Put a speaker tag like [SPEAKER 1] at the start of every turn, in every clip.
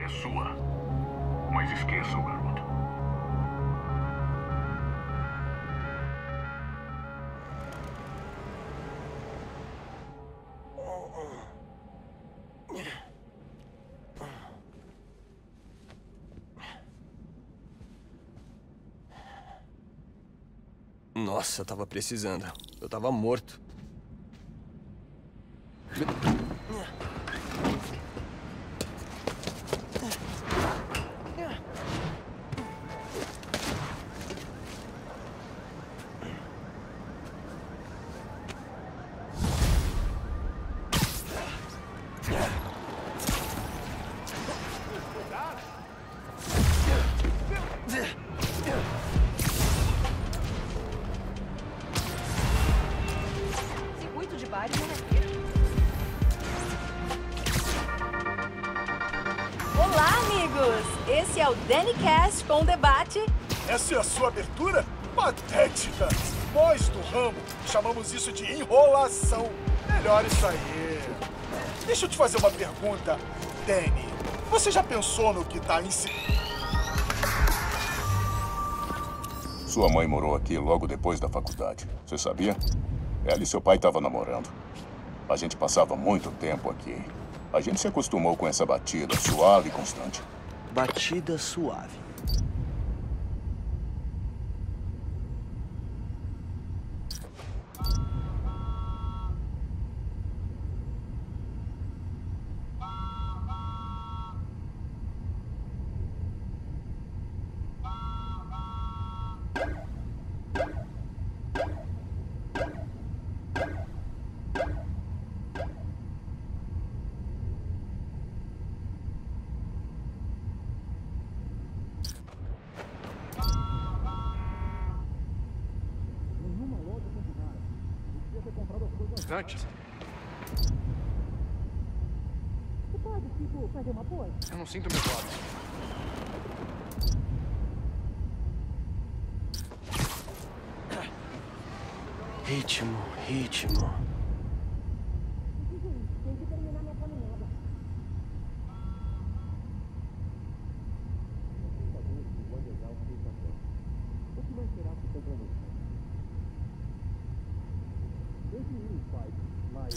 [SPEAKER 1] é sua. Mas esqueça o garoto.
[SPEAKER 2] Nossa, eu tava precisando. Eu tava morto.
[SPEAKER 3] Circuito de baile não é. Olá, amigos! Esse é o DaniCast com o debate.
[SPEAKER 4] Essa é a sua abertura? Patética! Nós do ramo chamamos isso de enrolação. Melhor isso aí. Deixa eu te fazer uma pergunta, Danny. Você já pensou no que tá ensinando?
[SPEAKER 5] Sua mãe morou aqui logo depois da faculdade. Você sabia? Ela e seu pai estavam namorando. A gente passava muito tempo aqui. A gente se acostumou com essa batida suave e constante.
[SPEAKER 2] Batida suave.
[SPEAKER 6] Antes.
[SPEAKER 3] Você pode, tipo, fazer uma pose?
[SPEAKER 6] Eu não sinto meus lábios.
[SPEAKER 2] Ritmo, ritmo.
[SPEAKER 3] Tem que terminar minha caminhada. O que mais será que tem pra você? Deixe ir, pai. Mas...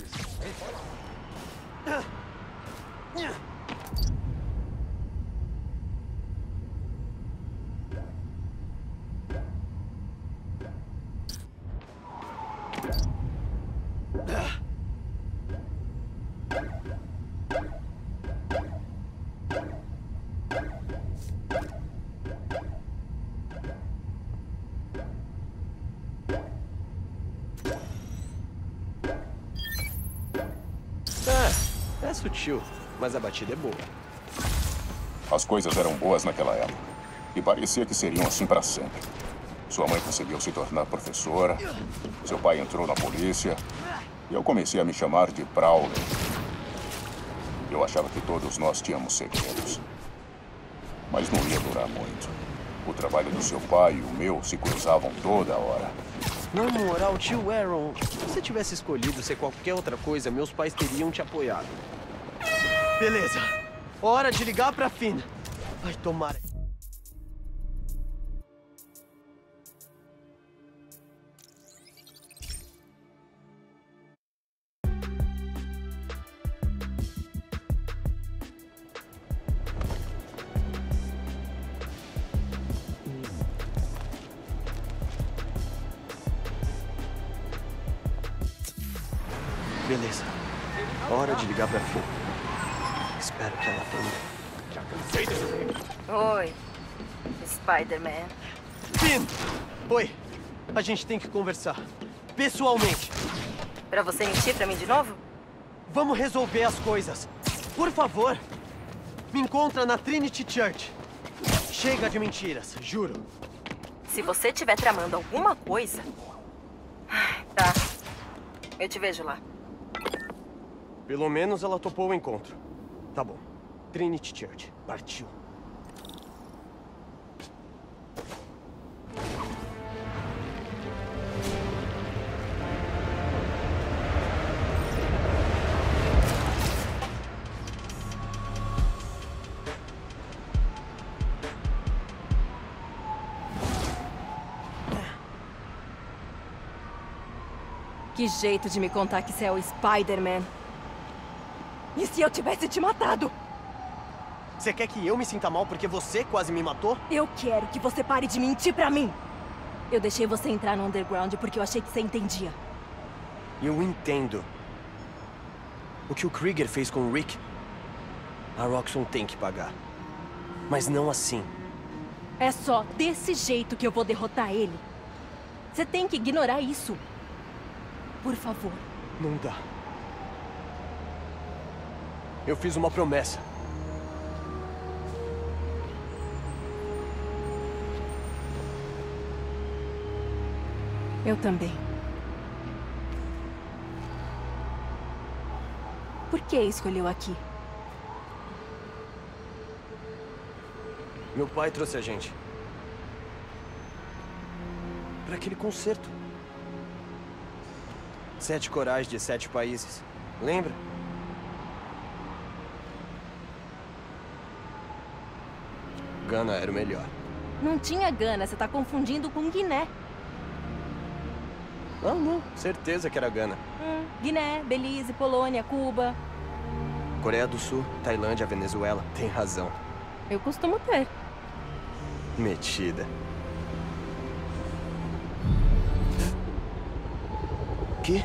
[SPEAKER 2] É sutil, mas a batida é boa.
[SPEAKER 5] As coisas eram boas naquela época. E parecia que seriam assim para sempre. Sua mãe conseguiu se tornar professora. Seu pai entrou na polícia. E eu comecei a me chamar de Prowler. Eu achava que todos nós tínhamos segredos. Mas não ia durar muito. O trabalho do seu pai e o meu se cruzavam toda hora.
[SPEAKER 2] Na moral, tio Aaron, se você tivesse escolhido ser qualquer outra coisa, meus pais teriam te apoiado. Beleza. Hora de ligar pra Finn. Ai, tomara. Beleza. Hora de ligar pra Finn. Espero que ela atenda.
[SPEAKER 6] Já cansei desse tempo.
[SPEAKER 3] Oi, Spider-Man.
[SPEAKER 2] Finn! Oi. A gente tem que conversar. Pessoalmente.
[SPEAKER 3] Pra você mentir pra mim de novo?
[SPEAKER 2] Vamos resolver as coisas. Por favor. Me encontra na Trinity Church. Chega de mentiras, juro.
[SPEAKER 3] Se você estiver tramando alguma coisa... Tá. Eu te vejo lá.
[SPEAKER 2] Pelo menos ela topou o encontro. Tá bom. Trinity Church. Partiu.
[SPEAKER 3] Que jeito de me contar que você é o Spider-Man. E se eu tivesse te matado?
[SPEAKER 2] Você quer que eu me sinta mal porque você quase me matou?
[SPEAKER 3] Eu quero que você pare de mentir pra mim. Eu deixei você entrar no Underground porque eu achei que você entendia.
[SPEAKER 2] Eu entendo. O que o Krieger fez com o Rick, a Roxxon tem que pagar. Mas não assim.
[SPEAKER 3] É só desse jeito que eu vou derrotar ele. Você tem que ignorar isso. Por favor.
[SPEAKER 2] Não dá. Eu fiz uma promessa.
[SPEAKER 3] Eu também. Por que escolheu aqui?
[SPEAKER 2] Meu pai trouxe a gente. Para aquele concerto. 7 corais de 7 países. Lembra? Gana era o melhor.
[SPEAKER 3] Não tinha Gana, você tá confundindo com Guiné.
[SPEAKER 2] Não. Certeza que era Gana.
[SPEAKER 3] Guiné, Belize, Polônia, Cuba.
[SPEAKER 2] Coreia do Sul, Tailândia, Venezuela. Tem razão.
[SPEAKER 3] Eu costumo ter.
[SPEAKER 2] Metida. Que?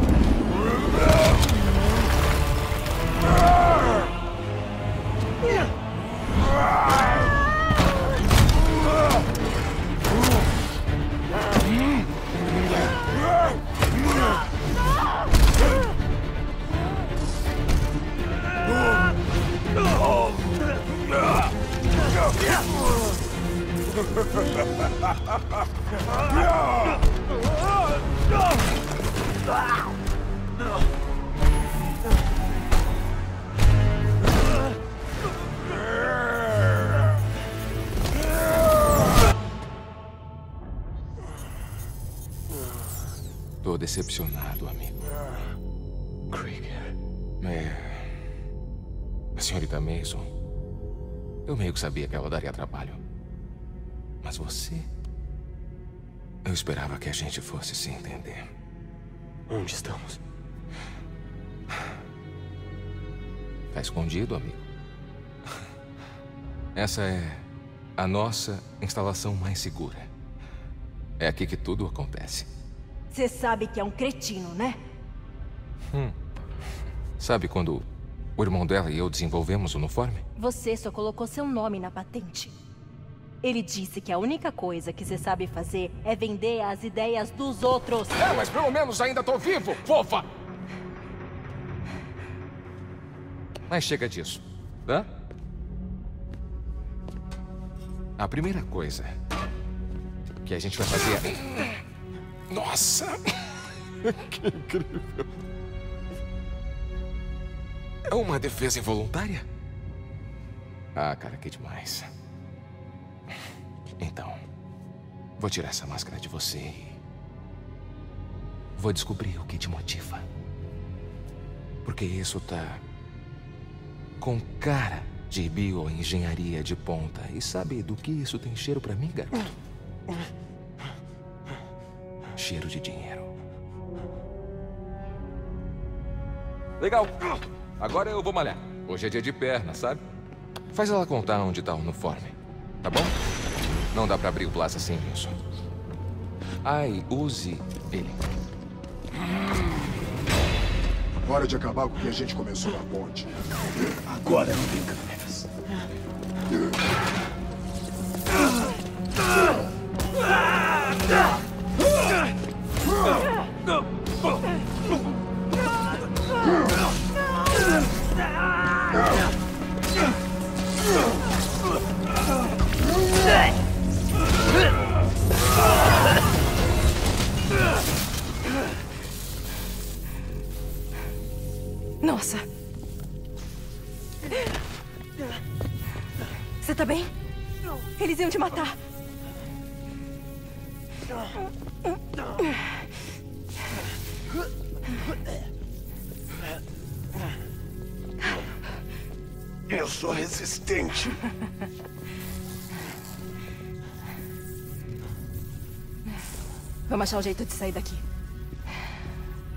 [SPEAKER 7] Tô decepcionado, amigo.
[SPEAKER 2] Krieger.
[SPEAKER 7] A senhorita Mason. Eu meio que sabia que ela daria trabalho. Mas você... Eu esperava que a gente fosse se entender.
[SPEAKER 2] Onde estamos?
[SPEAKER 7] Tá escondido, amigo. Essa é a nossa instalação mais segura. É aqui que tudo acontece.
[SPEAKER 3] Você sabe que é um cretino, né?
[SPEAKER 7] Sabe quando o irmão dela e eu desenvolvemos o uniforme?
[SPEAKER 3] Você só colocou seu nome na patente. Ele disse que a única coisa que você sabe fazer é vender as ideias dos outros.
[SPEAKER 7] Mas pelo menos ainda tô vivo, fofa! Mas chega disso, tá? A primeira coisa que a gente vai fazer é... Nossa! Que incrível! É uma defesa involuntária? Ah, cara, que demais. Então, vou tirar essa máscara de você e... vou descobrir o que te motiva. Porque isso tá... com cara de bioengenharia de ponta. E sabe do que isso tem cheiro pra mim, garoto? Cheiro de dinheiro. Legal. Agora eu vou malhar. Hoje é dia de perna, sabe? Faz ela contar onde tá o uniforme, tá bom? Não dá pra abrir o Plaza sem isso. Ai, use ele.
[SPEAKER 8] Hora de acabar com o que a gente começou na ponte.
[SPEAKER 4] Agora não tem câmeras.
[SPEAKER 3] Nossa. Você tá bem? Eles iam te matar.
[SPEAKER 8] Eu sou resistente.
[SPEAKER 3] Vamos achar um jeito de sair daqui.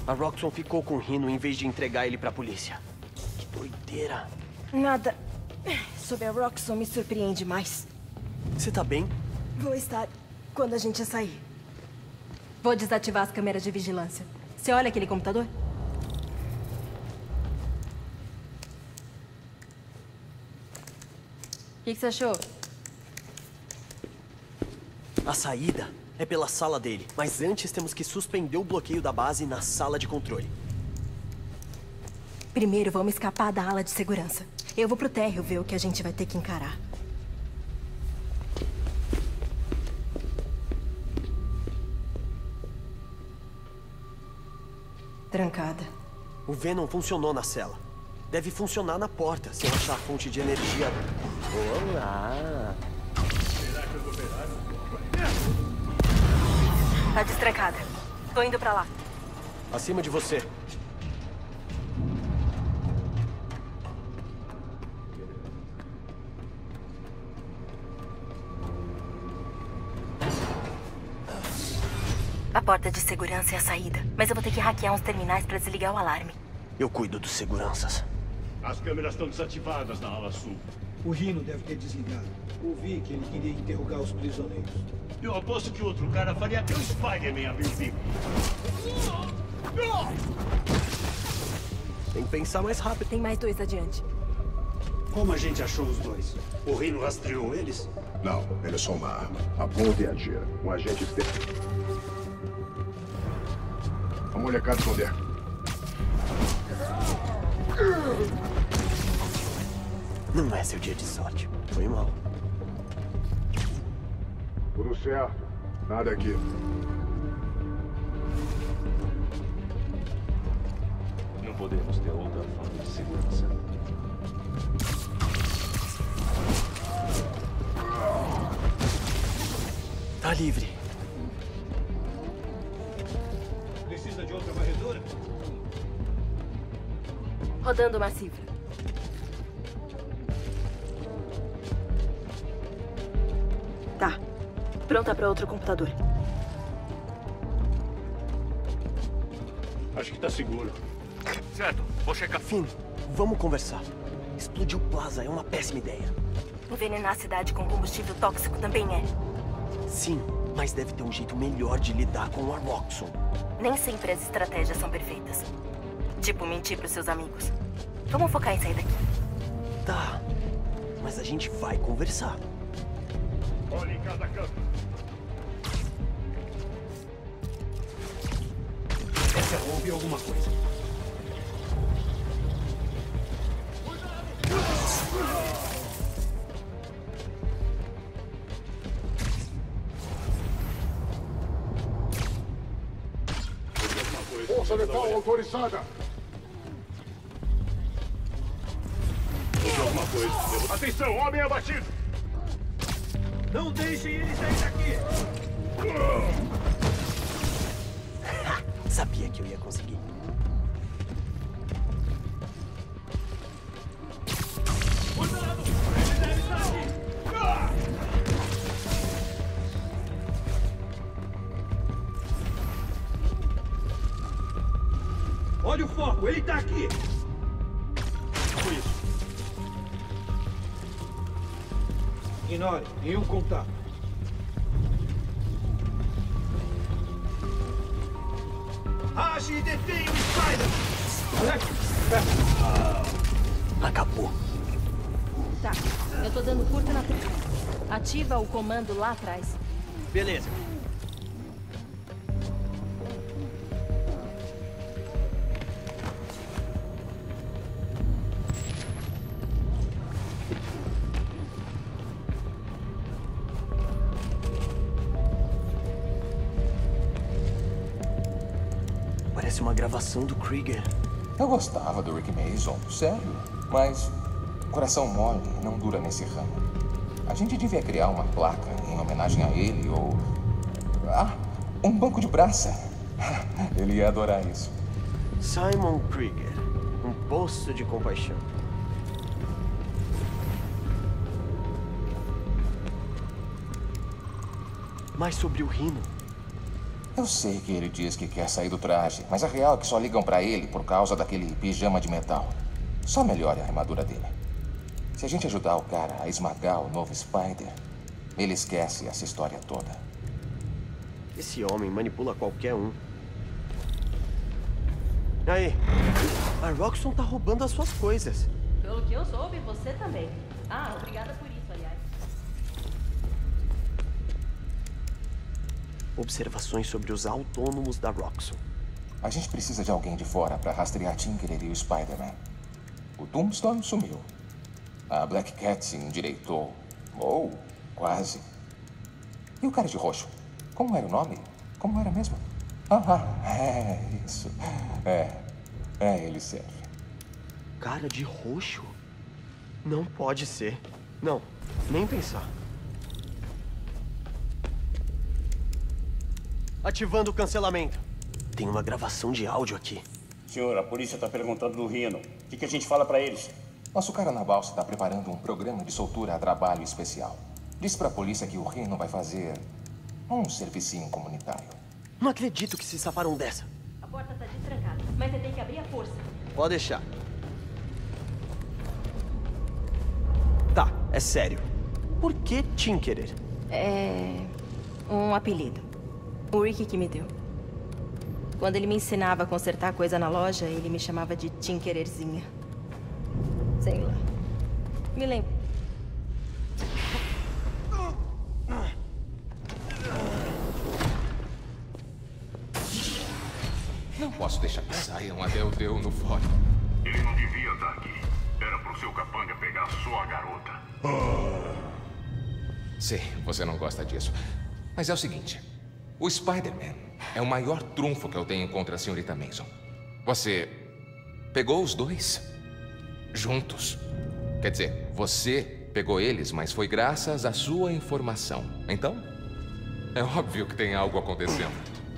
[SPEAKER 2] A Roxxon ficou com o Rhino em vez de entregar ele pra polícia. Que doideira.
[SPEAKER 3] Nada sobre a Roxxon me surpreende mais.
[SPEAKER 2] Você tá bem?
[SPEAKER 3] Vou estar quando a gente sair. Vou desativar as câmeras de vigilância. Você olha aquele computador? O que você achou?
[SPEAKER 2] A saída é pela sala dele, mas antes temos que suspender o bloqueio da base na sala de controle.
[SPEAKER 3] Primeiro vamos escapar da ala de segurança. Eu vou pro térreo ver o que a gente vai ter que encarar. Trancada.
[SPEAKER 2] O Venom funcionou na cela. Deve funcionar na porta, se eu achar a fonte de energia. Olá!
[SPEAKER 3] Tá destrancada. Tô indo pra lá.
[SPEAKER 2] Acima de você.
[SPEAKER 3] A porta de segurança é a saída, mas eu vou ter que hackear uns terminais pra desligar o alarme.
[SPEAKER 2] Eu cuido dos seguranças.
[SPEAKER 1] As câmeras estão desativadas na ala sul.
[SPEAKER 9] O Rhino deve ter desligado. Ouvi que ele queria interrogar os prisioneiros.
[SPEAKER 1] Eu aposto que o outro cara faria até o Spider-Man abrir o bico.
[SPEAKER 2] Tem que pensar mais rápido.
[SPEAKER 3] Tem mais 2 adiante.
[SPEAKER 9] Como a gente achou os dois? O Rhino rastreou eles?
[SPEAKER 8] Não, ele é só uma arma. Aponta e atira. Um agente externo. A molecada estão dentro.
[SPEAKER 2] Não é seu dia de sorte. Foi mal.
[SPEAKER 8] Tudo certo. Nada aqui.
[SPEAKER 1] Não podemos ter outra falta de segurança.
[SPEAKER 2] Tá livre.
[SPEAKER 9] Precisa de outra varredura?
[SPEAKER 3] Rodando uma cifra. Tá. Pronta para outro computador.
[SPEAKER 1] Acho que tá seguro. Certo, vou checar.
[SPEAKER 2] Finn, vamos conversar. Explodir o Plaza é uma péssima ideia.
[SPEAKER 3] Envenenar a cidade com combustível tóxico também é.
[SPEAKER 2] Sim, mas deve ter um jeito melhor de lidar com a Roxxon.
[SPEAKER 3] Nem sempre as estratégias são perfeitas. Tipo, mentir pros seus amigos. Vamos focar em sair daqui.
[SPEAKER 2] Tá, mas a gente vai conversar.
[SPEAKER 1] Olhe em cada câmera.
[SPEAKER 9] Essa ouve alguma coisa.
[SPEAKER 8] Força letal autorizada.
[SPEAKER 1] Houve alguma coisa. Atenção, homem abatido!
[SPEAKER 9] Não deixem ele sair daqui!
[SPEAKER 2] Sabia que eu ia conseguir.
[SPEAKER 9] Cuidado! Ele deve estar aqui! Olha o foco, ele tá aqui! Foi isso. Ignore, nenhum contato. Age e detenha o Spider!
[SPEAKER 2] Acabou.
[SPEAKER 3] Tá. Eu tô dando curto na trilha. Ativa o comando lá atrás.
[SPEAKER 2] Beleza. Parece uma gravação do Krieger.
[SPEAKER 7] Eu gostava do Rick Mason, sério. Mas coração mole não dura nesse ramo. A gente devia criar uma placa em homenagem a ele ou... Ah, um banco de praça. Ele ia adorar isso.
[SPEAKER 2] Simon Krieger. Um poço de compaixão. Mais sobre o Rhino.
[SPEAKER 7] Eu sei que ele diz que quer sair do traje, mas a real é que só ligam pra ele por causa daquele pijama de metal. Só melhore a armadura dele. Se a gente ajudar o cara a esmagar o novo Spider, ele esquece essa história toda.
[SPEAKER 2] Esse homem manipula qualquer um. Aí, a Roxxon tá roubando as suas coisas.
[SPEAKER 3] Pelo que eu soube, você também. Ah, obrigada por isso, aliás.
[SPEAKER 2] Observações sobre os autônomos da Roxxon.
[SPEAKER 7] A gente precisa de alguém de fora pra rastrear Tinkerer e o Spider-Man. O Tombstone sumiu. A Black Cat se endireitou. Ou quase. E o cara de roxo? Como era o nome? Como era mesmo? Isso. Ele serve.
[SPEAKER 2] Cara de roxo? Não pode ser. Não, nem pensar. Ativando o cancelamento. Tem uma gravação de áudio aqui.
[SPEAKER 10] Senhor, a polícia tá perguntando do Rhino. O que a gente fala pra eles?
[SPEAKER 7] Nosso cara na balsa está preparando um programa de soltura a trabalho especial. Disse pra polícia que o Rhino vai fazer um servicinho comunitário.
[SPEAKER 2] Não acredito que se safaram dessa.
[SPEAKER 3] A porta tá destrancada, mas você tem que abrir a força.
[SPEAKER 2] Pode deixar. Tá, é sério. Por que Tinkerer?
[SPEAKER 3] É... um apelido. O Rick que me deu. Quando ele me ensinava a consertar coisa na loja, ele me chamava de Tinkererzinha. Sei lá. Me lembro.
[SPEAKER 7] Não posso deixar que saia um adeu no fórum.
[SPEAKER 5] Ele não devia estar aqui. Era pro seu capanga pegar só a garota.
[SPEAKER 7] Sei, você não gosta disso. Mas é o seguinte. O Spider-Man é o maior trunfo que eu tenho contra a senhorita Mason. Você pegou os dois juntos. Quer dizer, você pegou eles, mas foi graças à sua informação. Então, é óbvio que tem algo acontecendo.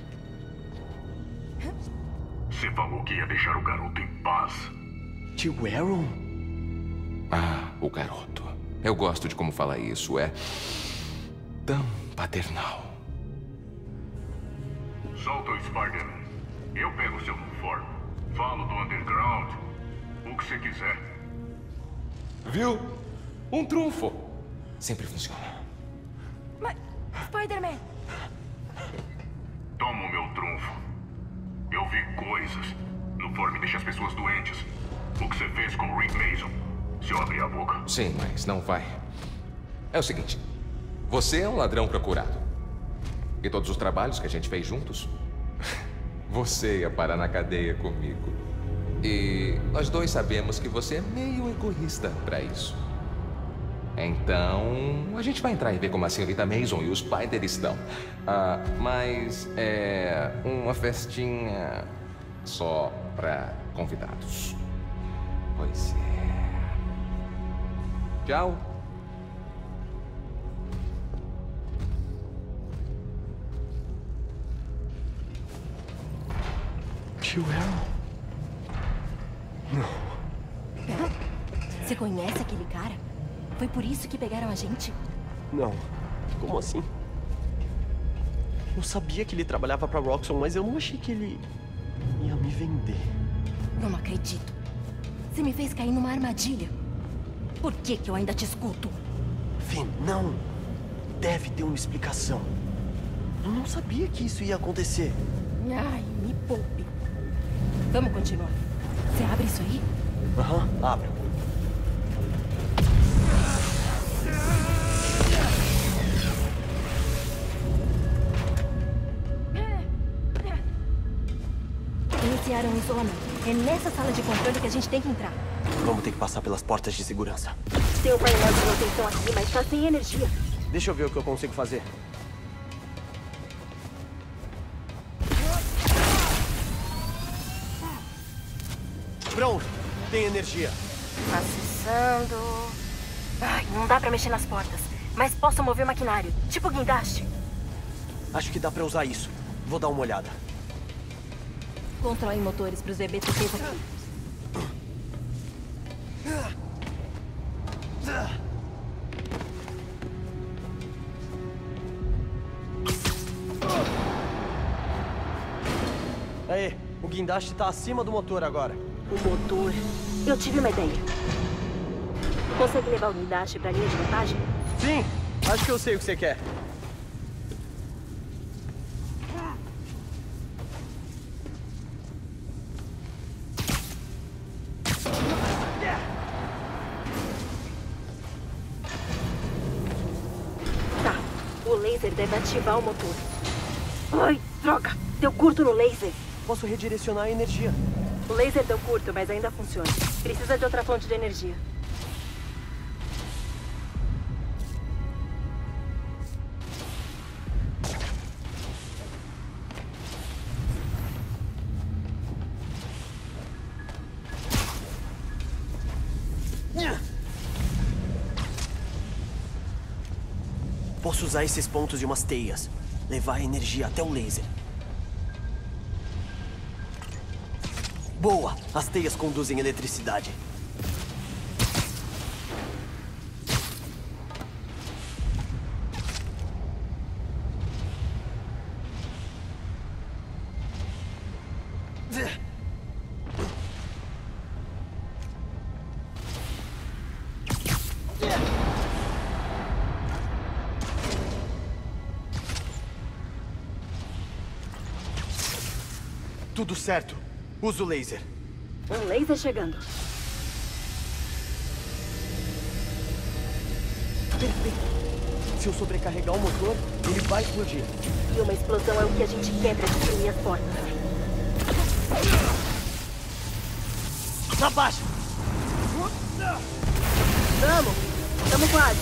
[SPEAKER 5] Você falou que ia deixar o garoto em paz.
[SPEAKER 2] Tio Aaron?
[SPEAKER 7] Ah, o garoto. Eu gosto de como fala isso. É tão paternal.
[SPEAKER 5] Solta o Spider-Man. Eu pego seu uniforme. Falo do underground. O que você quiser.
[SPEAKER 7] Viu? Um trunfo. Sempre funciona.
[SPEAKER 3] Mas, Spider-Man!
[SPEAKER 5] Toma o meu trunfo. Eu vi coisas. No uniforme deixa as pessoas doentes. O que você fez com o Rick Mason? Se eu abrir a boca.
[SPEAKER 7] Sim, mas não vai. É o seguinte. Você é um ladrão procurado. E todos os trabalhos que a gente fez juntos, você ia parar na cadeia comigo. E nós dois sabemos que você é meio egoísta pra isso. Então, a gente vai entrar e ver como a senhorita Mason e o Spider estão. Mas é uma festinha só pra convidados. Pois é. Tchau.
[SPEAKER 2] Tio Aaron? Não.
[SPEAKER 3] Você conhece aquele cara? Foi por isso que pegaram a gente?
[SPEAKER 2] Não. Como assim? Eu sabia que ele trabalhava pra Roxxon, mas eu não achei que ele ia me vender.
[SPEAKER 3] Não acredito. Você me fez cair numa armadilha. Por que eu ainda te escuto?
[SPEAKER 2] Finn, não. Deve ter uma explicação. Eu não sabia que isso ia acontecer.
[SPEAKER 3] Ai, me poupe. Vamos continuar. Você abre isso aí?
[SPEAKER 2] Aham, abre.
[SPEAKER 3] Iniciaram o isolamento. É nessa sala de controle que a gente tem que entrar.
[SPEAKER 2] Vamos ter que passar pelas portas de segurança.
[SPEAKER 3] Tem um painel de manutenção aqui, mas tá sem energia.
[SPEAKER 2] Deixa eu ver o que eu consigo fazer. Pronto, tem energia.
[SPEAKER 3] Acessando. Ai, não dá pra mexer nas portas. Mas posso mover o maquinário, tipo guindaste.
[SPEAKER 2] Acho que dá pra usar isso. Vou dar uma olhada.
[SPEAKER 3] Controle motores pros BBTCs aqui.
[SPEAKER 2] guindaste tá acima do motor agora.
[SPEAKER 11] O motor? Eu tive uma ideia. Consegue levar o guindaste pra linha de montagem?
[SPEAKER 2] Sim, acho que eu sei o que você quer.
[SPEAKER 11] Tá, o laser deve ativar o motor. Ai, droga! Deu curto no laser.
[SPEAKER 2] Posso redirecionar a energia.
[SPEAKER 11] O laser deu curto, mas ainda funciona. Precisa de outra fonte de energia.
[SPEAKER 2] Posso usar esses pontos de umas teias. Levar a energia até o laser. Boa! As teias conduzem eletricidade. Tudo certo. Usa o laser.
[SPEAKER 11] Um laser chegando.
[SPEAKER 2] Perfeito. Se eu sobrecarregar o motor, ele vai explodir.
[SPEAKER 11] E uma explosão é o que a gente quer pra destruir as portas.
[SPEAKER 2] Abaixa!
[SPEAKER 11] Vamos! Estamos quase.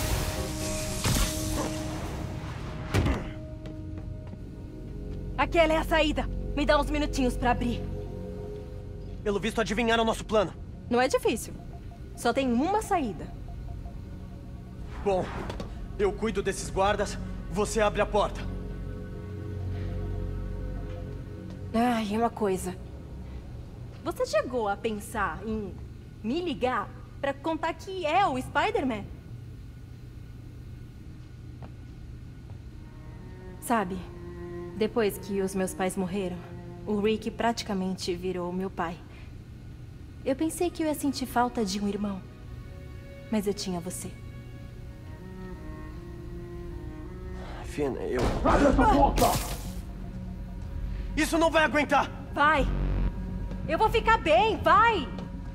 [SPEAKER 3] Aquela é a saída. Me dá uns minutinhos pra abrir.
[SPEAKER 2] Pelo visto, adivinharam o nosso plano.
[SPEAKER 3] Não é difícil. Só tem uma saída.
[SPEAKER 2] Bom, eu cuido desses guardas, você abre a porta.
[SPEAKER 3] Ai, uma coisa. Você chegou a pensar em me ligar pra contar que é o Spider-Man? Sabe, depois que os meus pais morreram, o Rick praticamente virou meu pai. Eu pensei que eu ia sentir falta de um irmão, mas eu tinha você.
[SPEAKER 2] Finn, eu... Abre essa porta! Isso não vai aguentar!
[SPEAKER 3] Vai! Eu vou ficar bem, vai!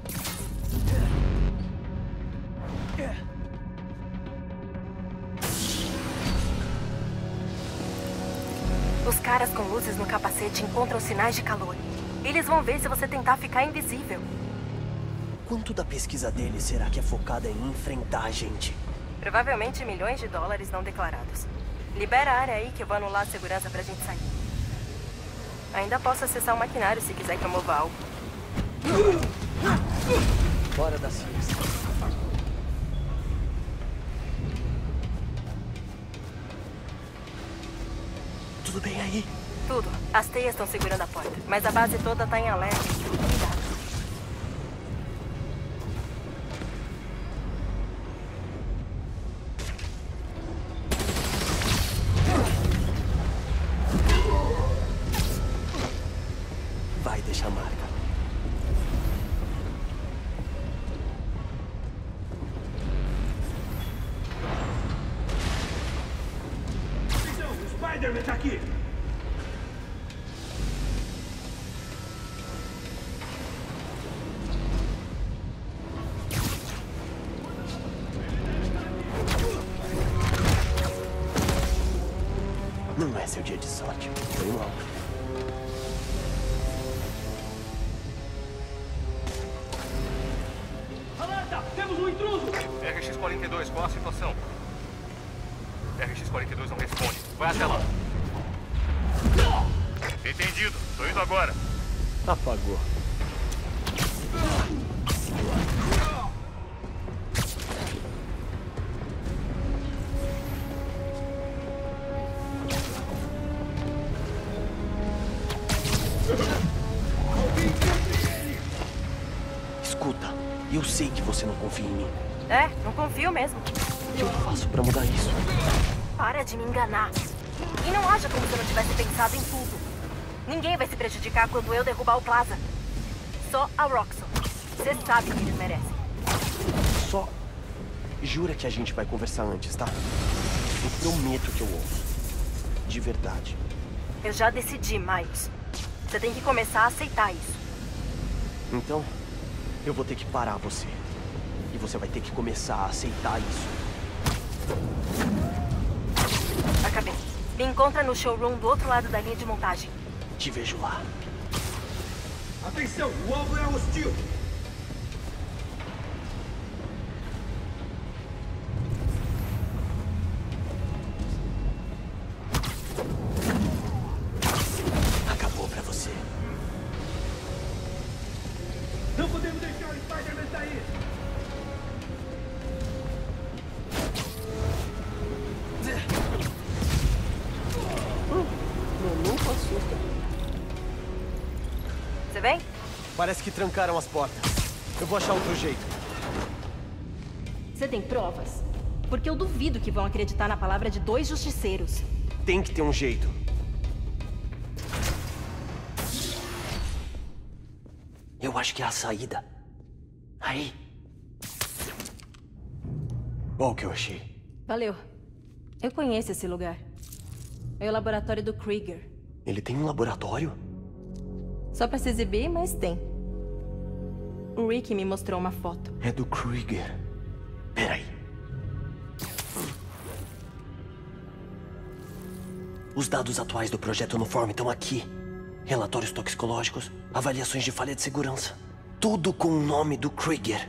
[SPEAKER 11] Os caras com luzes no capacete encontram sinais de calor. Eles vão ver se você tentar ficar invisível.
[SPEAKER 2] Quanto da pesquisa deles será que é focada em enfrentar a gente?
[SPEAKER 11] Provavelmente milhões de dólares não declarados. Libera a área aí que eu vou anular a segurança pra gente sair. Ainda posso acessar o maquinário se quiser que eu mova algo.
[SPEAKER 2] Bora da ciência. Tudo bem aí?
[SPEAKER 11] Tudo. As teias estão segurando a porta, mas a base toda tá em alerta. Cuidado.
[SPEAKER 2] Vai deixar marca.
[SPEAKER 1] Então, o Spider-Man tá aqui!
[SPEAKER 2] Não é seu dia de sorte. Foi mal.
[SPEAKER 1] Alerta! Temos um intruso!
[SPEAKER 7] RX-42, qual a situação? RX-42 não responde. Vai até lá. Entendido. Tô indo agora.
[SPEAKER 2] Apagou. Escuta, eu sei que você não confia em mim.
[SPEAKER 11] É, não confio mesmo.
[SPEAKER 2] O que eu faço pra mudar isso?
[SPEAKER 11] Para de me enganar. E não haja como se eu não tivesse pensado em tudo. Ninguém vai se prejudicar quando eu derrubar o Plaza. Só a Roxxon. Você sabe que eles merecem.
[SPEAKER 2] Só jura que a gente vai conversar antes, tá? Eu prometo que eu ouço. De verdade.
[SPEAKER 11] Eu já decidi, Miles. Você tem que começar a aceitar isso.
[SPEAKER 2] Então, eu vou ter que parar você. E você vai ter que começar a aceitar isso.
[SPEAKER 11] Acabei. Me encontra no showroom do outro lado da linha de montagem.
[SPEAKER 2] Te vejo lá.
[SPEAKER 9] Atenção, o alvo é hostil.
[SPEAKER 2] Acabou pra você.
[SPEAKER 9] Não podemos deixar o Spider-Man sair.
[SPEAKER 2] Não assusta.
[SPEAKER 11] Você vem?
[SPEAKER 2] Parece que trancaram as portas. Eu vou achar outro jeito.
[SPEAKER 3] Você tem provas? Porque eu duvido que vão acreditar na palavra de 2 justiceiros.
[SPEAKER 2] Tem que ter um jeito. Eu acho que é a saída. Aí. Olha o que eu achei.
[SPEAKER 3] Valeu. Eu conheço esse lugar. É o laboratório do Krieger.
[SPEAKER 2] Ele tem um laboratório?
[SPEAKER 3] Só pra se exibir, mas tem. O Rick me mostrou uma foto.
[SPEAKER 2] É do Krieger. Peraí. Os dados atuais do projeto Uniforme estão aqui. Relatórios toxicológicos, avaliações de falha de segurança. Tudo com o nome do Krieger.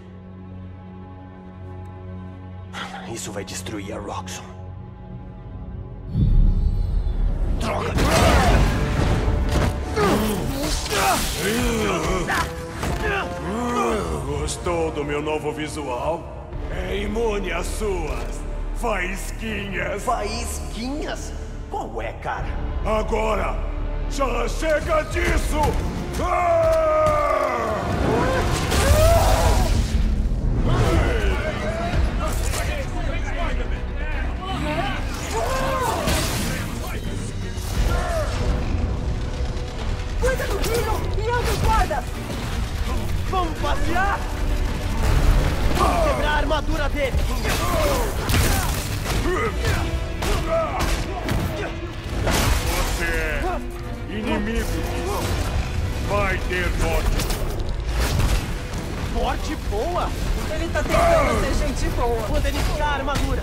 [SPEAKER 2] Isso vai destruir a Roxxon. Droga!
[SPEAKER 1] Gostou do meu novo visual? É imune às suas faísquinhas.
[SPEAKER 2] Faísquinhas? Qual é, cara?
[SPEAKER 1] Agora, já chega disso! Ah!
[SPEAKER 11] Cuida do Hero e anda os guardas!
[SPEAKER 2] Vamos passear? Vamos quebrar a armadura dele!
[SPEAKER 1] Você é inimigo. Vai ter morte.
[SPEAKER 2] Morte boa?
[SPEAKER 11] Ele tá tentando ser gente boa.
[SPEAKER 2] Quando ele tirar a armadura.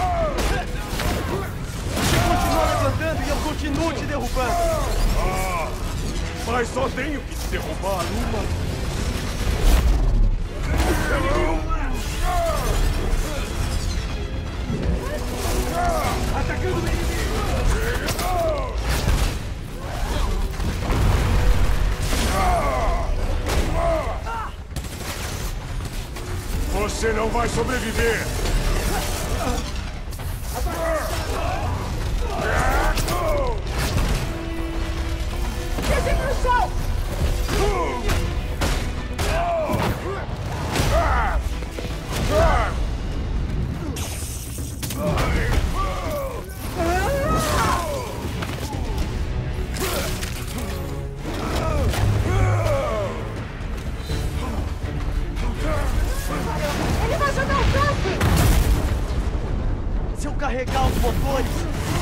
[SPEAKER 2] Você continua levantando e eu continuo te derrubando.
[SPEAKER 1] Ah, mas só tenho que te derrubar uma.
[SPEAKER 9] Atacando o inimigo!
[SPEAKER 1] Você não vai sobreviver!
[SPEAKER 11] Desce pro chão! Ele vai jogar o tanque!
[SPEAKER 2] Se eu carregar os motores...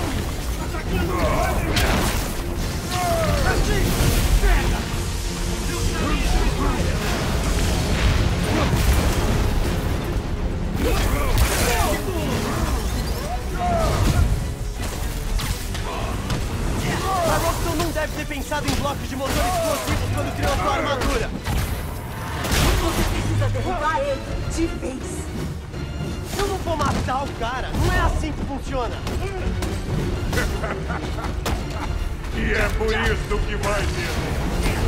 [SPEAKER 2] A Roxxon não deve ter pensado em blocos de motores explosivos quando criou sua armadura.
[SPEAKER 11] Você precisa derrubar ele de vez.
[SPEAKER 2] Eu não vou matar o cara. Não é assim que funciona.
[SPEAKER 1] E é por isso que vai ter.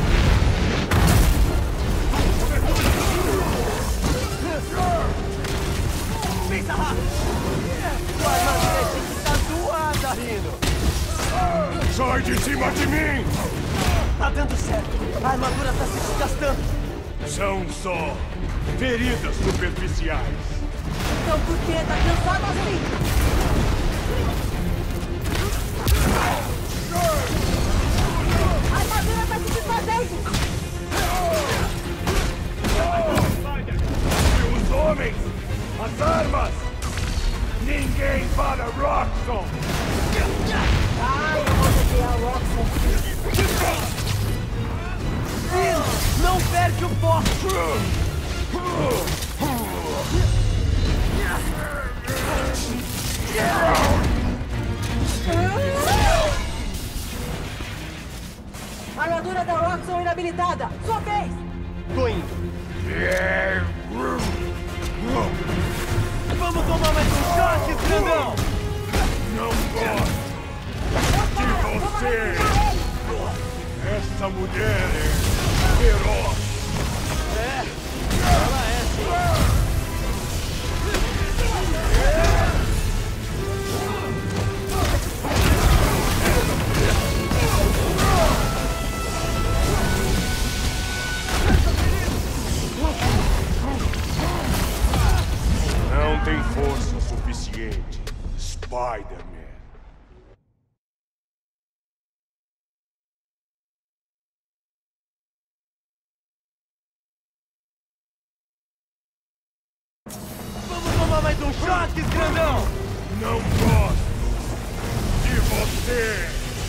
[SPEAKER 2] Pensa rápido. Sua armadura tem que estar zoada, Rino.
[SPEAKER 1] Sai de cima de mim!
[SPEAKER 2] Tá dando certo. A armadura tá se desgastando.
[SPEAKER 1] São só feridas superficiais.
[SPEAKER 11] Então por que tá cansado assim? Armadura
[SPEAKER 12] você fazendo?
[SPEAKER 1] E os homens? As armas? Ninguém para Roxxon!
[SPEAKER 12] Ai, eu vou desviar o Roxxon.
[SPEAKER 2] Não perde o foco!
[SPEAKER 12] Armadura da Roxxon inabilitada. Sua vez!
[SPEAKER 2] Tô indo. Vamos tomar mais um choque, grandão!
[SPEAKER 1] Não gosto de você! Essa mulher é feroz!
[SPEAKER 2] Ela é sim!
[SPEAKER 1] Não tem força suficiente, Spider-Man.
[SPEAKER 2] Vamos tomar mais um choque, grandão!
[SPEAKER 1] Não gosto de você!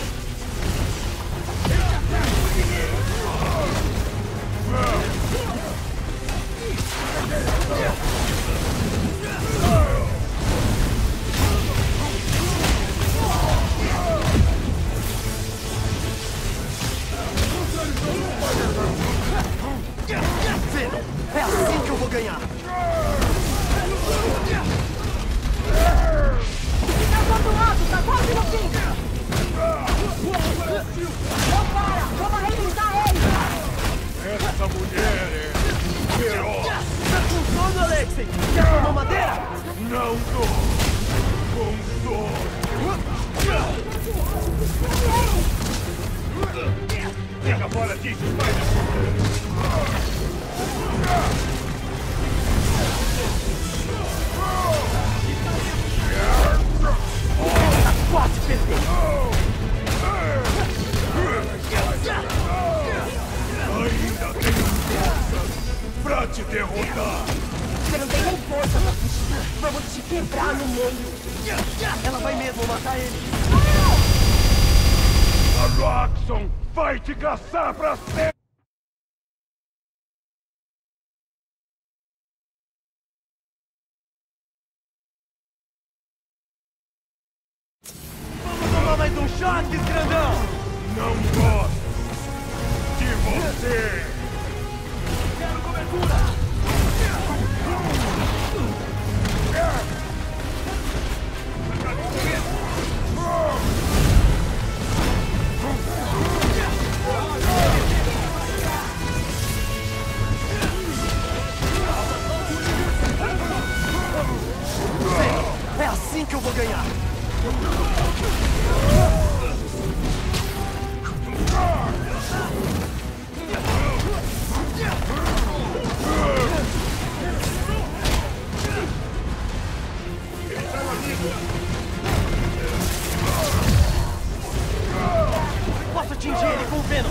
[SPEAKER 2] É assim que eu vou ganhar!
[SPEAKER 12] Fica todo lado, tá quase no fim! Não para! Vamos arrebentar ele!
[SPEAKER 1] Essa mulher é feroz!
[SPEAKER 2] Tá com sono, Alexei? Quer tomar madeira?
[SPEAKER 1] Não tô com sono! Fica fora disso, Spider-Man!
[SPEAKER 2] Quase perdeu!
[SPEAKER 1] Ainda tenho forças pra te derrotar!
[SPEAKER 12] Você não tem nem força pra fugir. Vamos te quebrar no meio.
[SPEAKER 2] Ela vai mesmo matar ele!
[SPEAKER 1] A Roxxon vai te caçar pra sempre!
[SPEAKER 2] Vamos tomar mais um choque, grandão!
[SPEAKER 1] Não gosto de você!
[SPEAKER 2] Quero cobertura! É assim que eu vou ganhar! Posso atingir ele com o Venom!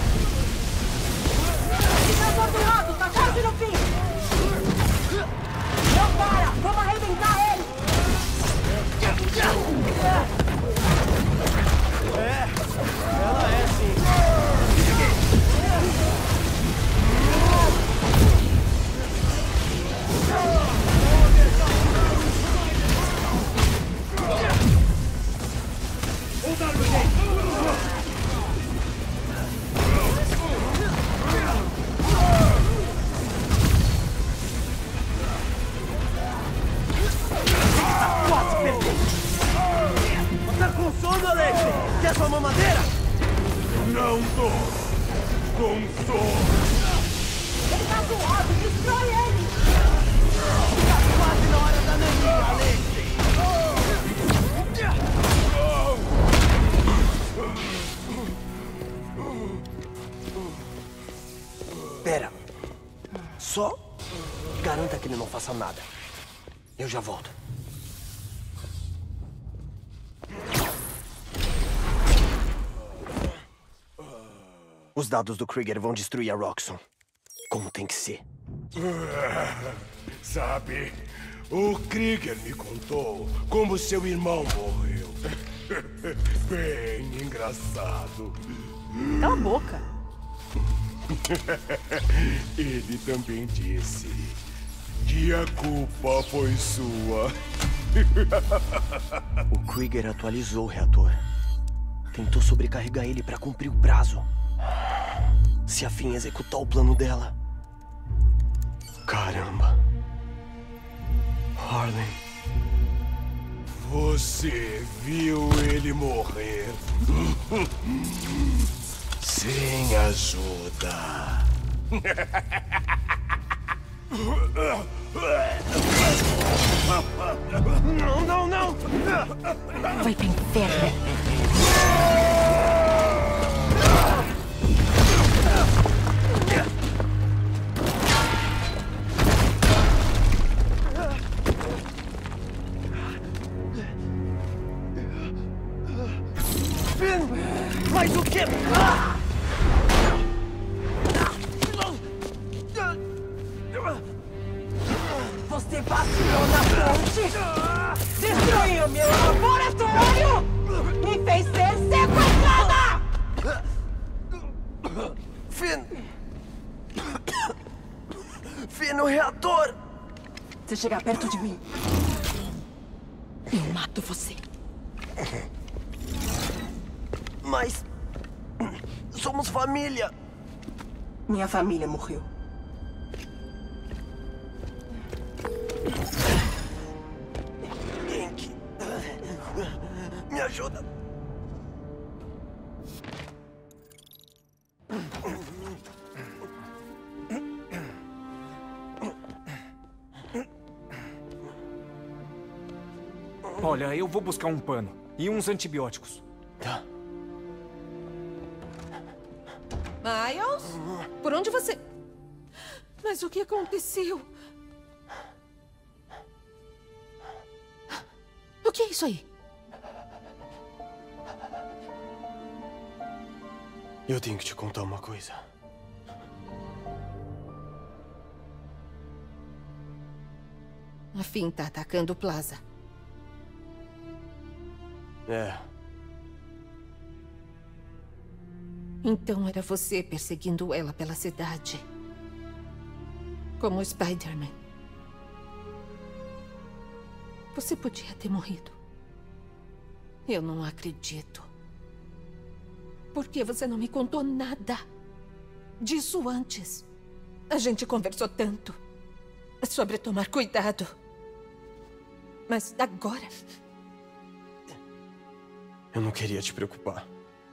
[SPEAKER 12] Fica todo lado, tá quase no fim! Não para! Vamos arrebentar ele!
[SPEAKER 2] Ela é sim! Quase perdeu! Tá com sono, Alexei? Quer sua mamadeira?
[SPEAKER 1] Não tô com sono!
[SPEAKER 12] Ele tá do lado, destrói ele!
[SPEAKER 2] Tá quase na hora da naninha, Alexei! Pera. Só garanta que ele não faça nada. Eu já volto. Os dados do Krieger vão destruir a Roxxon. Como tem que ser.
[SPEAKER 1] Sabe, o Krieger me contou como seu irmão morreu. Bem engraçado.
[SPEAKER 12] Cala a boca.
[SPEAKER 1] Ele também disse que a culpa foi sua.
[SPEAKER 2] O Krieger atualizou o reator. Tentou sobrecarregar ele para cumprir o prazo. Se a Finn executar o plano dela... Caramba. Harlan.
[SPEAKER 1] Você viu ele morrer? Sem ajuda.
[SPEAKER 2] Não, não, não!
[SPEAKER 12] Vai pro inferno.
[SPEAKER 2] Mas o quê?
[SPEAKER 12] Você vacilou na ponte, destruiu meu laboratório e fez ser sequestrada!
[SPEAKER 2] Finn! Finn, no reator!
[SPEAKER 12] Se chegar perto de mim, eu mato você.
[SPEAKER 2] Mas... somos família!
[SPEAKER 12] Minha família morreu.
[SPEAKER 2] Genki... me ajuda!
[SPEAKER 13] Olha, eu vou buscar um pano e uns antibióticos.
[SPEAKER 2] Tá.
[SPEAKER 14] Miles? Por onde você... Mas o que aconteceu? O que é isso aí?
[SPEAKER 2] Eu tenho que te contar uma coisa.
[SPEAKER 14] A Finn tá atacando o Plaza.
[SPEAKER 2] É.
[SPEAKER 14] Então era você perseguindo ela pela cidade. Como o Spider-Man. Você podia ter morrido. Eu não acredito. Por que você não me contou nada disso antes? A gente conversou tanto sobre tomar cuidado. Mas agora...
[SPEAKER 2] Eu não queria te preocupar.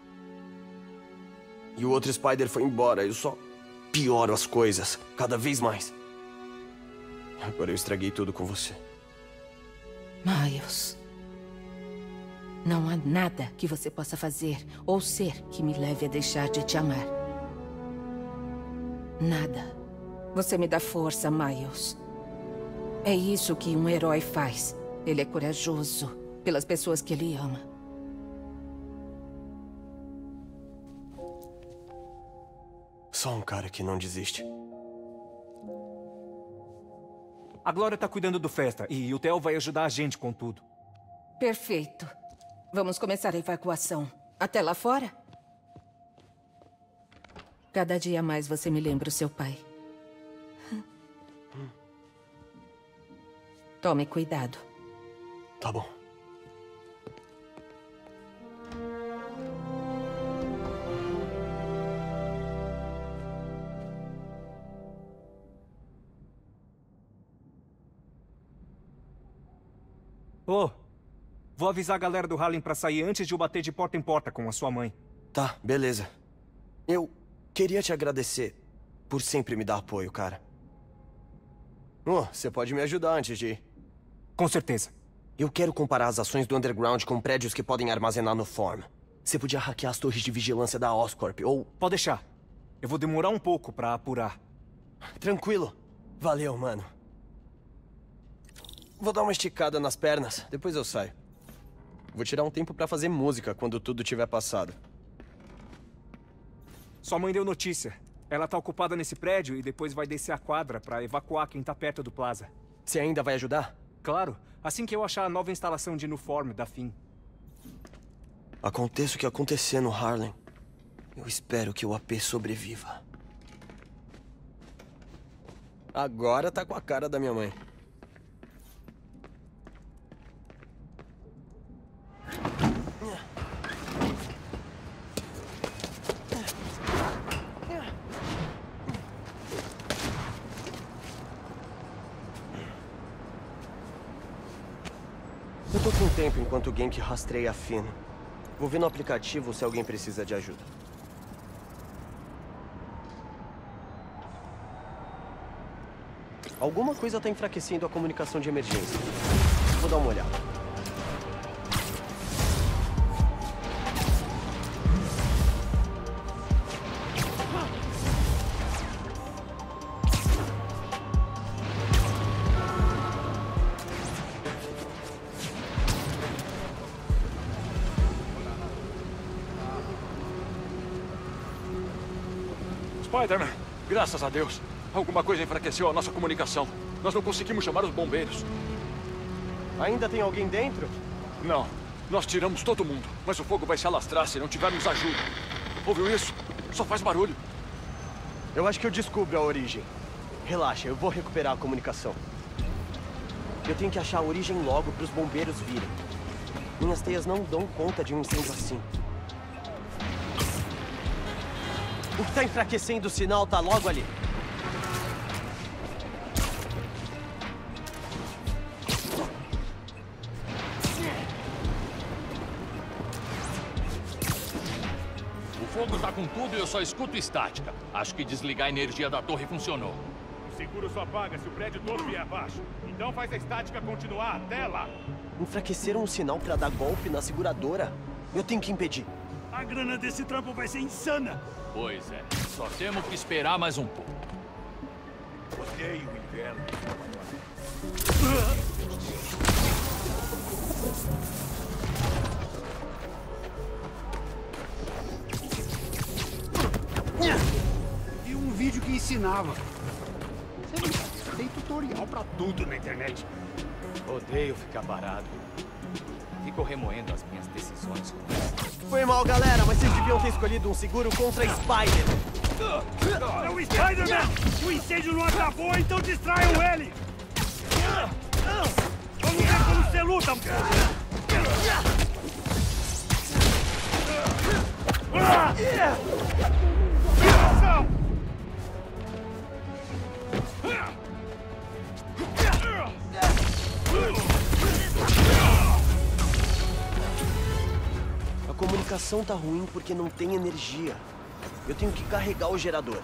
[SPEAKER 2] E o outro Spider foi embora. Eu só pioro as coisas, cada vez mais. Agora eu estraguei tudo com você.
[SPEAKER 14] Miles. Não há nada que você possa fazer ou ser que me leve a deixar de te amar. Nada. Você me dá força, Miles. É isso que um herói faz. Ele é corajoso pelas pessoas que ele ama.
[SPEAKER 2] Só um cara que não desiste.
[SPEAKER 13] A Glória tá cuidando do festa e o Theo vai ajudar a gente com tudo.
[SPEAKER 14] Perfeito. Vamos começar a evacuação. Até lá fora? Cada dia mais você me lembra o seu pai. Tome cuidado.
[SPEAKER 2] Tá bom.
[SPEAKER 13] Ô, vou avisar a galera do Harlem pra sair antes de eu bater de porta em porta com a sua mãe.
[SPEAKER 2] Tá, beleza. Eu queria te agradecer por sempre me dar apoio, cara. Você pode me ajudar antes de ir.
[SPEAKER 13] Com certeza.
[SPEAKER 2] Eu quero comparar as ações do Underground com prédios que podem armazenar no Form. Você podia hackear as torres de vigilância da Oscorp, ou...
[SPEAKER 13] Pode deixar. Eu vou demorar um pouco pra apurar.
[SPEAKER 2] Tranquilo. Valeu, mano. Vou dar uma esticada nas pernas, depois eu saio. Vou tirar um tempo pra fazer música quando tudo tiver passado.
[SPEAKER 13] Sua mãe deu notícia. Ela tá ocupada nesse prédio e depois vai descer a quadra pra evacuar quem tá perto do Plaza.
[SPEAKER 2] Você ainda vai ajudar?
[SPEAKER 13] Claro, assim que eu achar a nova instalação de Nuform da FIM.
[SPEAKER 2] Aconteça o que acontecer no Harlem, eu espero que o AP sobreviva. Agora tá com a cara da minha mãe. Eu tô com tempo enquanto o Genk rastreia a Finn. Vou ver no aplicativo se alguém precisa de ajuda. Alguma coisa tá enfraquecendo a comunicação de emergência. Vou dar uma olhada.
[SPEAKER 6] Spider-Man, graças a Deus. Alguma coisa enfraqueceu a nossa comunicação. Nós não conseguimos chamar os bombeiros.
[SPEAKER 2] Ainda tem alguém dentro?
[SPEAKER 6] Não. Nós tiramos todo mundo. Mas o fogo vai se alastrar se não tivermos ajuda. Ouviu isso? Só faz barulho.
[SPEAKER 2] Eu acho que eu descubro a origem. Relaxa, eu vou recuperar a comunicação. Eu tenho que achar a origem logo para os bombeiros virem. Minhas teias não dão conta de um incêndio assim. O que tá enfraquecendo o sinal tá logo ali.
[SPEAKER 15] O fogo tá com tudo e eu só escuto estática. Acho que desligar a energia da torre funcionou.
[SPEAKER 1] O seguro só paga se o prédio todo vier abaixo. Então faz a estática continuar até lá.
[SPEAKER 2] Enfraqueceram o sinal pra dar golpe na seguradora. Eu tenho que impedir.
[SPEAKER 1] A grana desse trampo vai ser insana.
[SPEAKER 15] Pois é. Só temos que esperar mais um pouco.
[SPEAKER 1] Odeio o inverno.
[SPEAKER 9] E um vídeo que ensinava. Tem tutorial pra tudo na internet.
[SPEAKER 16] Odeio ficar parado. Fico remoendo as minhas decisões.
[SPEAKER 2] Foi mal, galera, mas vocês deviam ter escolhido um seguro contra Spider.
[SPEAKER 1] É o Spider-Man! O incêndio não acabou, então distraiam ele! Vamos ver como você luta!
[SPEAKER 2] A comunicação tá ruim porque não tem energia. Eu tenho que carregar o gerador.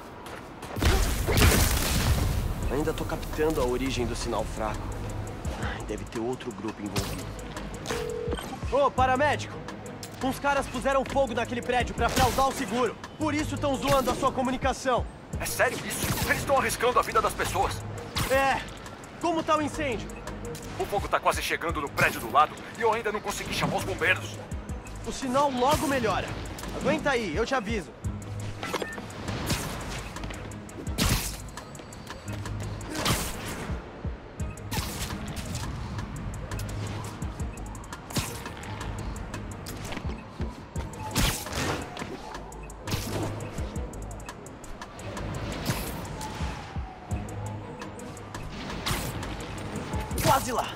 [SPEAKER 2] Ainda tô captando a origem do sinal fraco. Deve ter outro grupo envolvido. Ô, paramédico! Uns caras puseram fogo naquele prédio pra fraudar o seguro. Por isso estão zoando a sua comunicação.
[SPEAKER 6] É sério isso? Eles estão arriscando a vida das pessoas.
[SPEAKER 2] É. Como tá o incêndio?
[SPEAKER 6] O fogo tá quase chegando no prédio do lado e eu ainda não consegui chamar os bombeiros.
[SPEAKER 2] O sinal logo melhora. Aguenta aí, eu te aviso. Quase lá.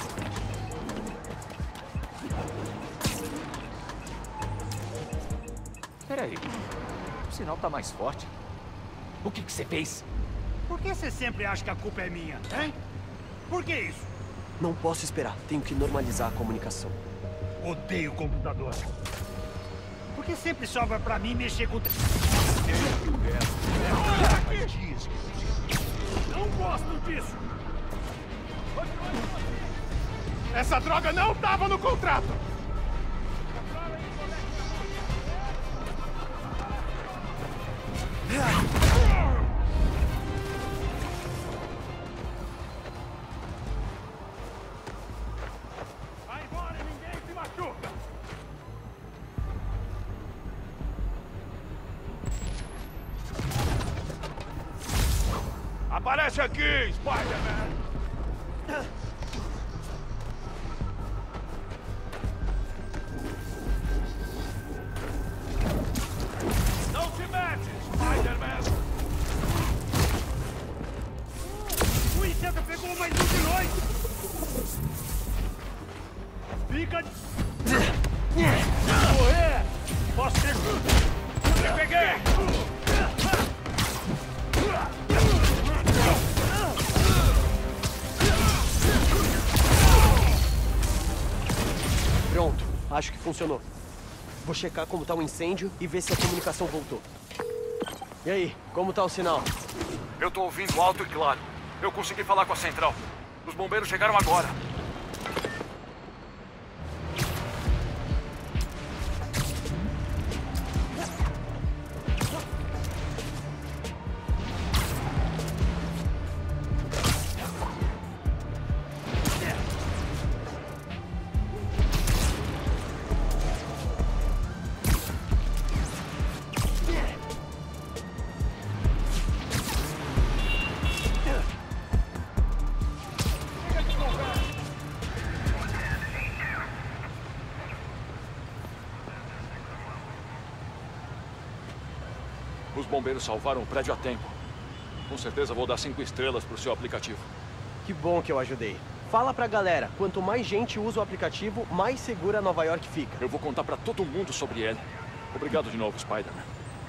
[SPEAKER 15] Peraí. O sinal tá mais forte. O que você fez?
[SPEAKER 1] Por que você sempre acha que a culpa é minha, hein? Por que isso?
[SPEAKER 2] Não posso esperar. Tenho que normalizar a comunicação.
[SPEAKER 1] Odeio computador. Por que sempre sobra pra mim mexer com... Não gosto disso! Essa droga não tava no contrato! Vai embora e ninguém se machuca! Aparece aqui, Spider-Man! Não se mete, Spider-Man! O inseto pegou mais um de nós! Fica de... Correr! Posso ter... Eu peguei!
[SPEAKER 2] Pronto, acho que funcionou. Vou checar como tá o incêndio e ver se a comunicação voltou. E aí, como tá o sinal?
[SPEAKER 6] Eu tô ouvindo alto e claro. Eu consegui falar com a central. Os bombeiros chegaram agora. Os bombeiros salvaram o prédio a tempo. Com certeza vou dar 5 estrelas pro seu aplicativo.
[SPEAKER 2] Que bom que eu ajudei. Fala pra galera, quanto mais gente usa o aplicativo, mais segura Nova York fica.
[SPEAKER 6] Eu vou contar pra todo mundo sobre ele. Obrigado de novo, Spider-Man.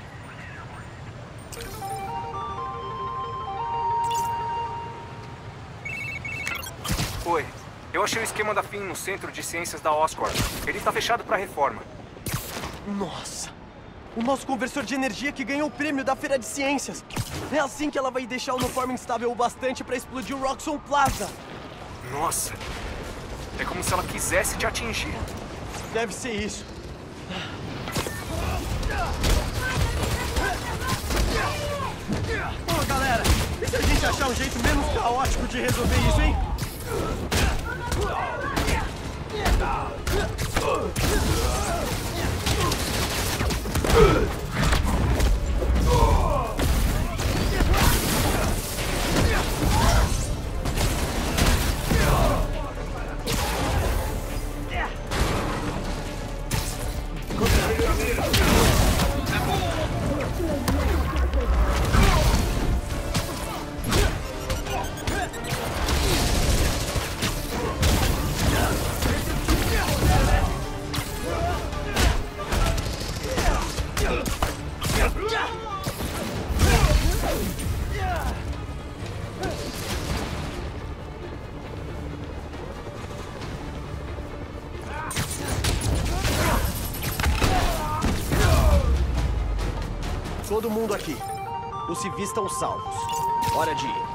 [SPEAKER 13] Oi, eu achei o esquema da FIM no Centro de Ciências da Oscorp. Ele tá fechado pra reforma.
[SPEAKER 2] Nossa! O nosso conversor de energia que ganhou o prêmio da Feira de Ciências. É assim que ela vai deixar o uniforme instável o bastante pra explodir o Roxxon Plaza.
[SPEAKER 13] Nossa! É como se ela quisesse te atingir.
[SPEAKER 2] Deve ser isso. Ô, galera, e se a gente achar um jeito menos caótico de resolver isso, hein? Todo mundo aqui. Os civis estão salvos. Hora de ir.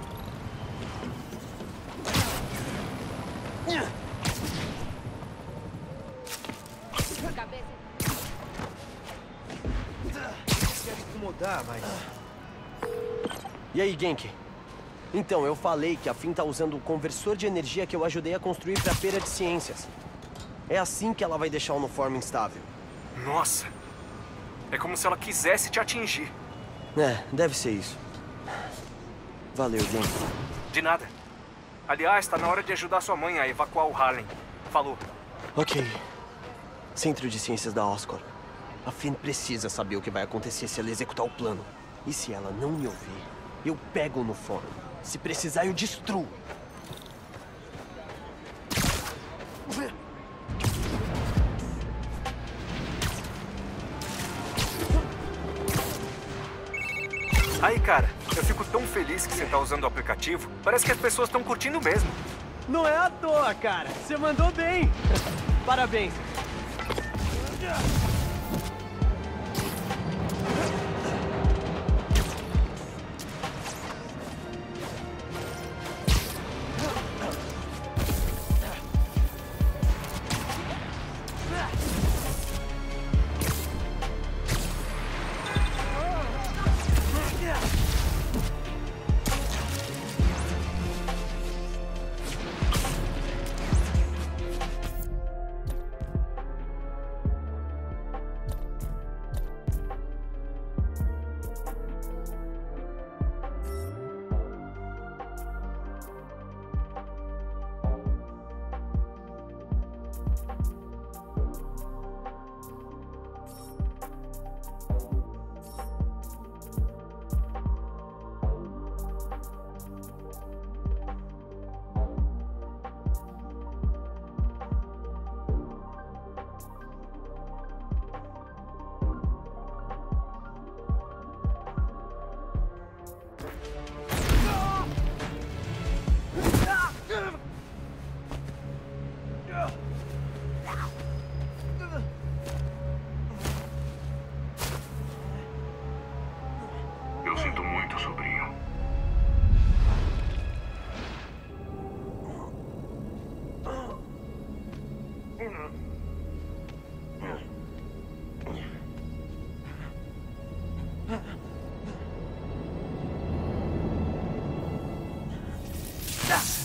[SPEAKER 2] Quero incomodar, mas... E aí, Genki? Então, eu falei que a FIM tá usando o conversor de energia que eu ajudei a construir pra Feira de Ciências. É assim que ela vai deixar o uniforme instável.
[SPEAKER 13] Nossa! É como se ela quisesse te atingir.
[SPEAKER 2] É, deve ser isso. Valeu, Genki.
[SPEAKER 13] De nada. Aliás, tá na hora de ajudar sua mãe a evacuar o Harlem. Falou.
[SPEAKER 2] Ok. Centro de Ciências da Oscorp. A FIM precisa saber o que vai acontecer se ela executar o plano. E se ela não me ouvir, eu pego no fórum. Se precisar, eu destruo.
[SPEAKER 13] Aí, cara, eu fico tão feliz que você tá usando o aplicativo. Parece que as pessoas estão curtindo mesmo.
[SPEAKER 2] Não é à toa, cara. Você mandou bem. Parabéns.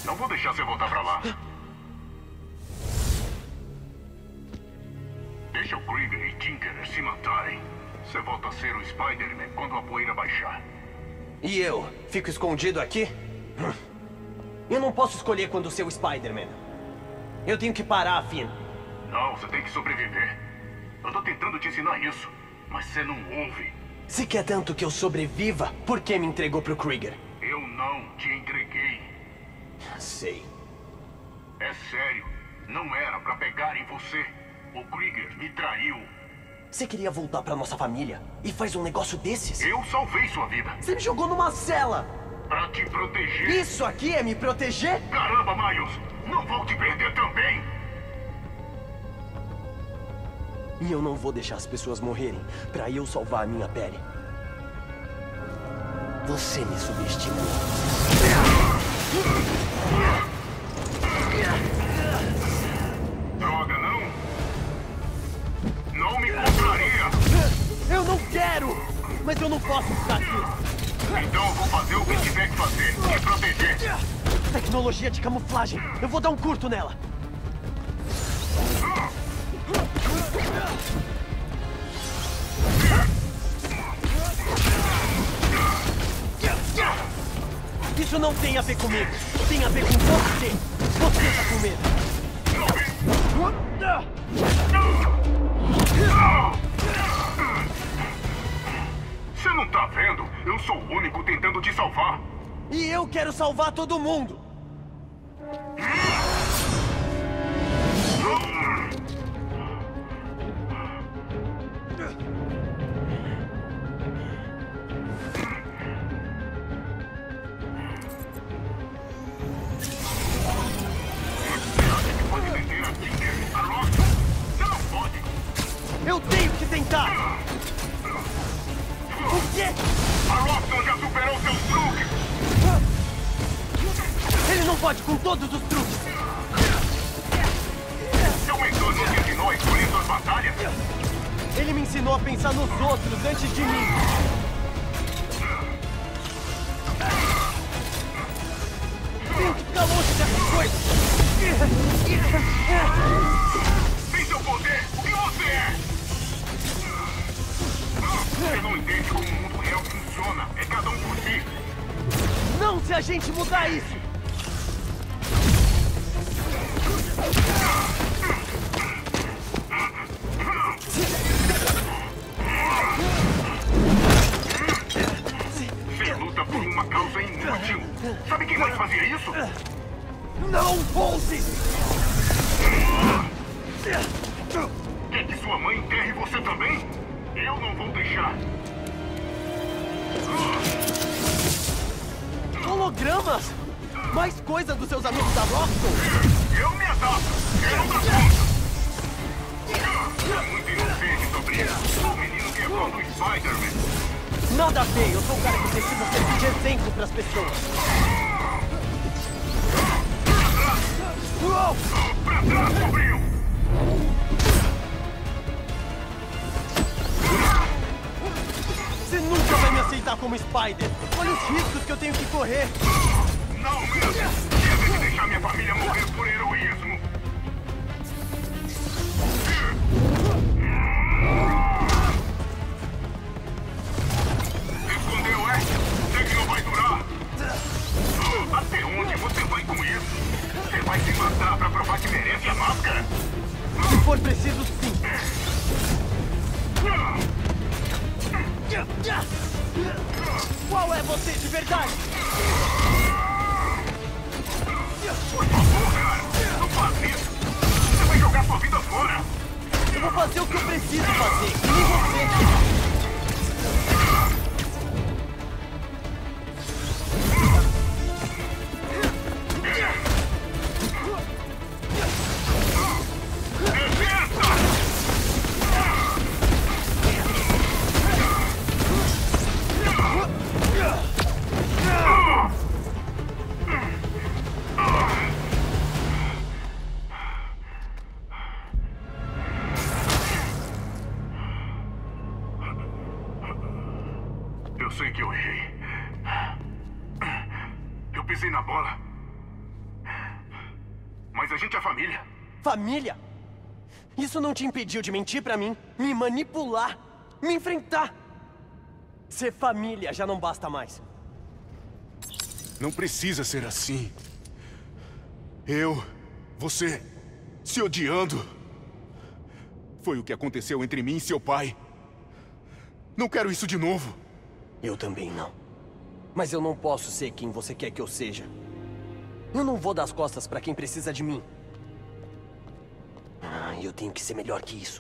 [SPEAKER 5] Não vou deixar você voltar pra lá. Deixa o Krieger e Tinkerer se matarem. Você volta a ser o Spider-Man quando a poeira baixar.
[SPEAKER 2] E eu? Fico escondido aqui? Eu não posso escolher quando ser o Spider-Man. Eu tenho que parar, Finn.
[SPEAKER 5] Não, você tem que sobreviver. Eu tô tentando te ensinar isso, mas você não ouve.
[SPEAKER 2] Se quer tanto que eu sobreviva, por que me entregou pro Krieger?
[SPEAKER 5] Eu não te entreguei.
[SPEAKER 2] Sei.
[SPEAKER 5] É sério. Não era pra pegar em você. O Krieger me traiu.
[SPEAKER 2] Você queria voltar pra nossa família e faz um negócio desses?
[SPEAKER 5] Eu salvei sua vida.
[SPEAKER 2] Você me jogou numa cela.
[SPEAKER 5] Pra te proteger.
[SPEAKER 2] Isso aqui é me proteger?
[SPEAKER 5] Caramba, Miles. Não vou te perder também.
[SPEAKER 2] E eu não vou deixar as pessoas morrerem pra eu salvar a minha pele. Você me subestimou.
[SPEAKER 5] Droga, não. Não me contraria.
[SPEAKER 2] Eu não quero, mas eu não posso ficar aqui.
[SPEAKER 5] Então eu vou fazer o que tiver que fazer. Me proteger.
[SPEAKER 2] Tecnologia de camuflagem. Eu vou dar um curto nela. Isso não tem a ver comigo. Tem a ver com você. Você tá com medo.
[SPEAKER 5] Você não tá vendo? Eu sou o único tentando te salvar.
[SPEAKER 2] E eu quero salvar todo mundo. Eu tenho que tentar! O quê?
[SPEAKER 5] A Roxxon já superou seus truques!
[SPEAKER 2] Ele não pode com todos os truques!
[SPEAKER 5] Seu mentor não te ensinou a escolher suas batalhas?
[SPEAKER 2] Ele me ensinou a pensar nos outros antes de mim! Tenho que ficar longe dessas coisas!
[SPEAKER 5] Sem seu poder, o que você é? Você não entende como o mundo real funciona. É cada um por si.
[SPEAKER 2] Não se a gente mudar isso!
[SPEAKER 5] Você luta por uma causa inútil. Sabe quem mais fazia isso?
[SPEAKER 2] Não ouse!
[SPEAKER 5] Quer que sua mãe enterre você também? Eu não vou deixar.
[SPEAKER 2] Hologramas? Mais coisa dos seus amigos da Roxxon?
[SPEAKER 5] Eu me adapto. Eu não dou conta. Muito inocente sobre isso. O menino que é fã do Spider-Man.
[SPEAKER 2] Nada a ver. Eu sou o cara que precisa servir de exemplo pras pessoas. Uou!
[SPEAKER 5] Pra trás, sobrinho!
[SPEAKER 2] Você nunca vai me aceitar como Spider. Olha os riscos que eu tenho que correr.
[SPEAKER 5] Não mesmo. Tinha que deixar minha família morrer por heroísmo. Escondeu, é? Sei que não vai durar. Até onde você vai com isso? Você vai se matar pra provar que merece a máscara?
[SPEAKER 2] Se for preciso, sim. Qual é você de verdade?
[SPEAKER 5] Por favor, cara. Não faz isso. Você vai jogar sua vida fora.
[SPEAKER 2] Eu vou fazer o que eu preciso fazer. E você?
[SPEAKER 5] Eu sei que eu errei. Eu pisei na bola.
[SPEAKER 17] Mas a gente é família.
[SPEAKER 2] Família? Isso não te impediu de mentir pra mim, me manipular, me enfrentar. Ser família já não basta mais.
[SPEAKER 1] Não precisa ser assim. Você, se odiando. Foi o que aconteceu entre mim e seu pai. Não quero isso de novo.
[SPEAKER 2] Eu também não. Mas eu não posso ser quem você quer que eu seja. Eu não vou dar as costas pra quem precisa de mim. Eu tenho que ser melhor que isso.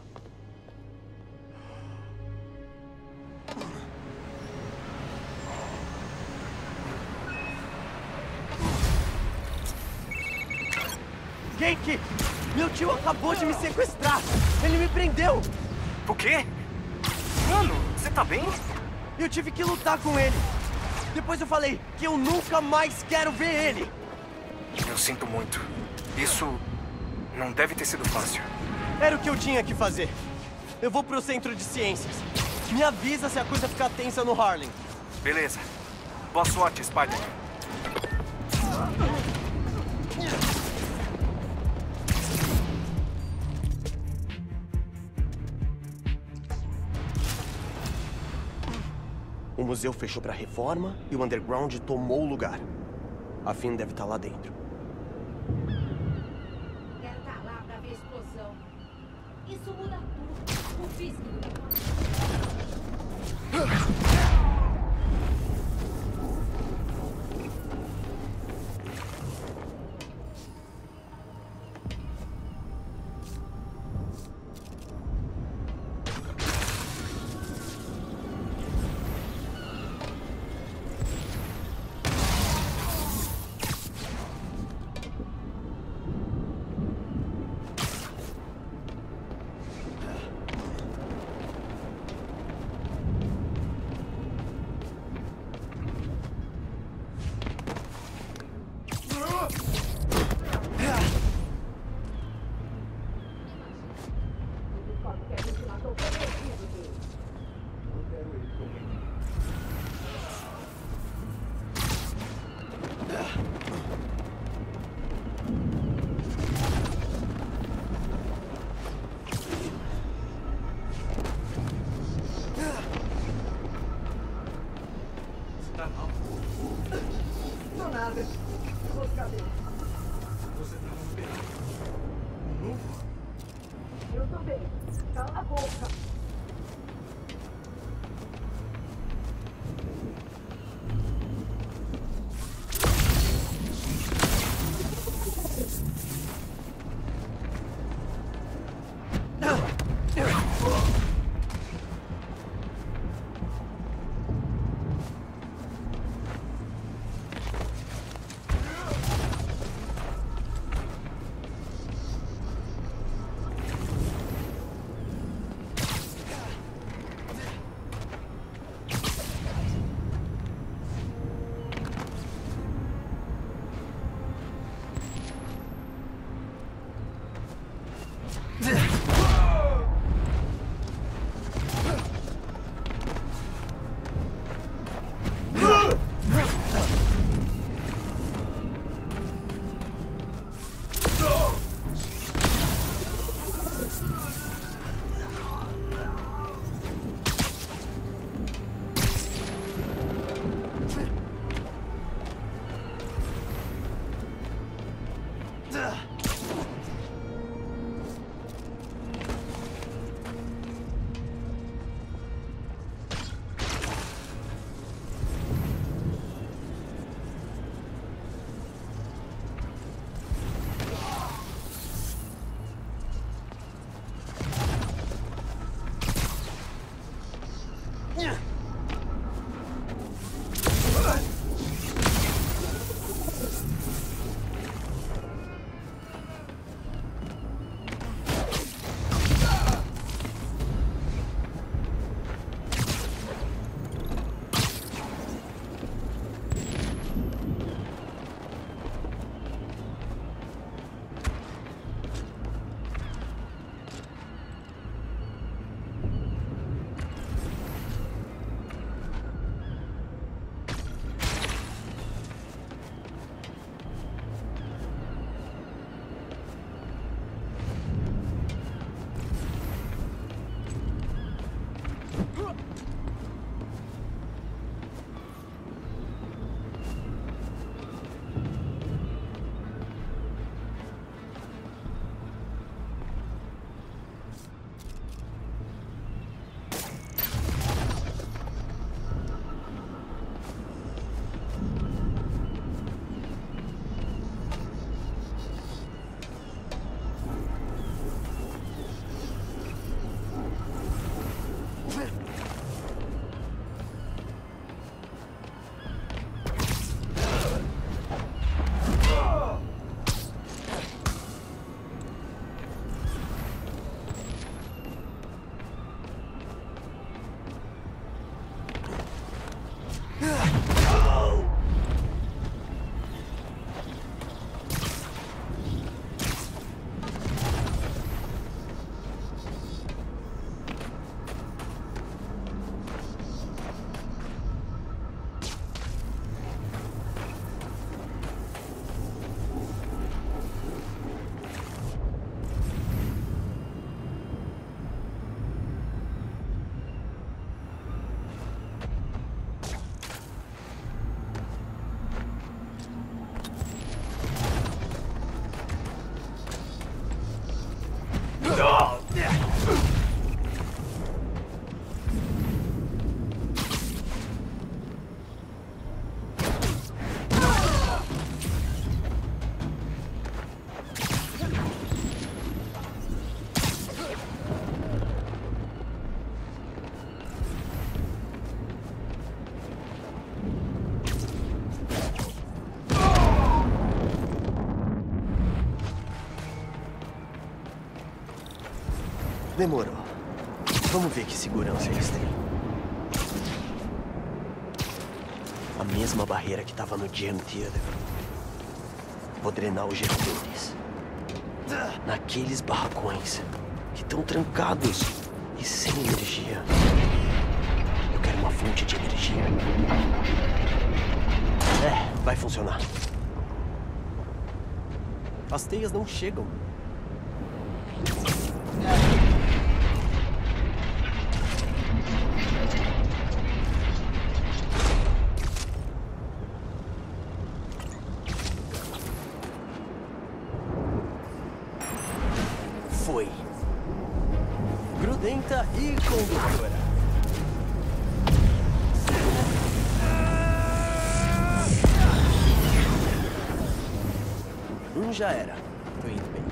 [SPEAKER 2] Genki! Meu tio acabou de me sequestrar! Ele me prendeu!
[SPEAKER 13] O quê? Mano, você tá bem?
[SPEAKER 2] Eu tive que lutar com ele. Depois eu falei que eu nunca mais quero ver ele.
[SPEAKER 13] Eu sinto muito. Isso não deve ter sido fácil.
[SPEAKER 2] Era o que eu tinha que fazer. Eu vou pro centro de ciências. Me avisa se a coisa ficar tensa no Harlem.
[SPEAKER 13] Beleza. Boa sorte, Spider.
[SPEAKER 2] O museu fechou pra reforma e o underground tomou o lugar. A Finn deve estar lá dentro.
[SPEAKER 12] Quero estar lá pra ver a explosão. Isso muda tudo. O físico.
[SPEAKER 2] Demorou. Vamos ver que segurança eles têm. A mesma barreira que tava no Jam Theater. Vou drenar o gelo deles. Naqueles barracões que estão trancados e sem energia. Eu quero uma fonte de energia. Vai funcionar. As teias não chegam. Foi. Grudenta e condutora. Já era. Tô indo bem.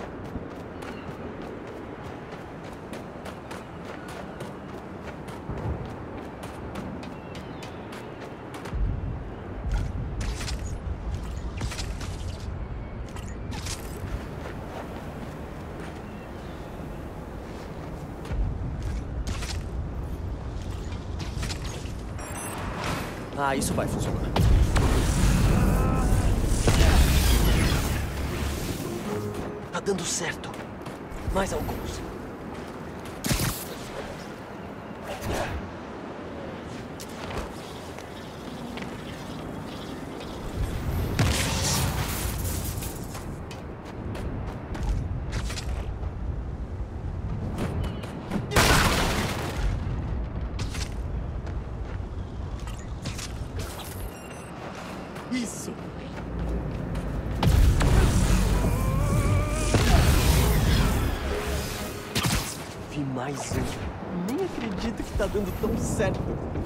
[SPEAKER 2] Ah, isso vai funcionar. Tá dando certo. Mais alguns. Isso. Vi mais um. Nem acredito que tá dando tão certo.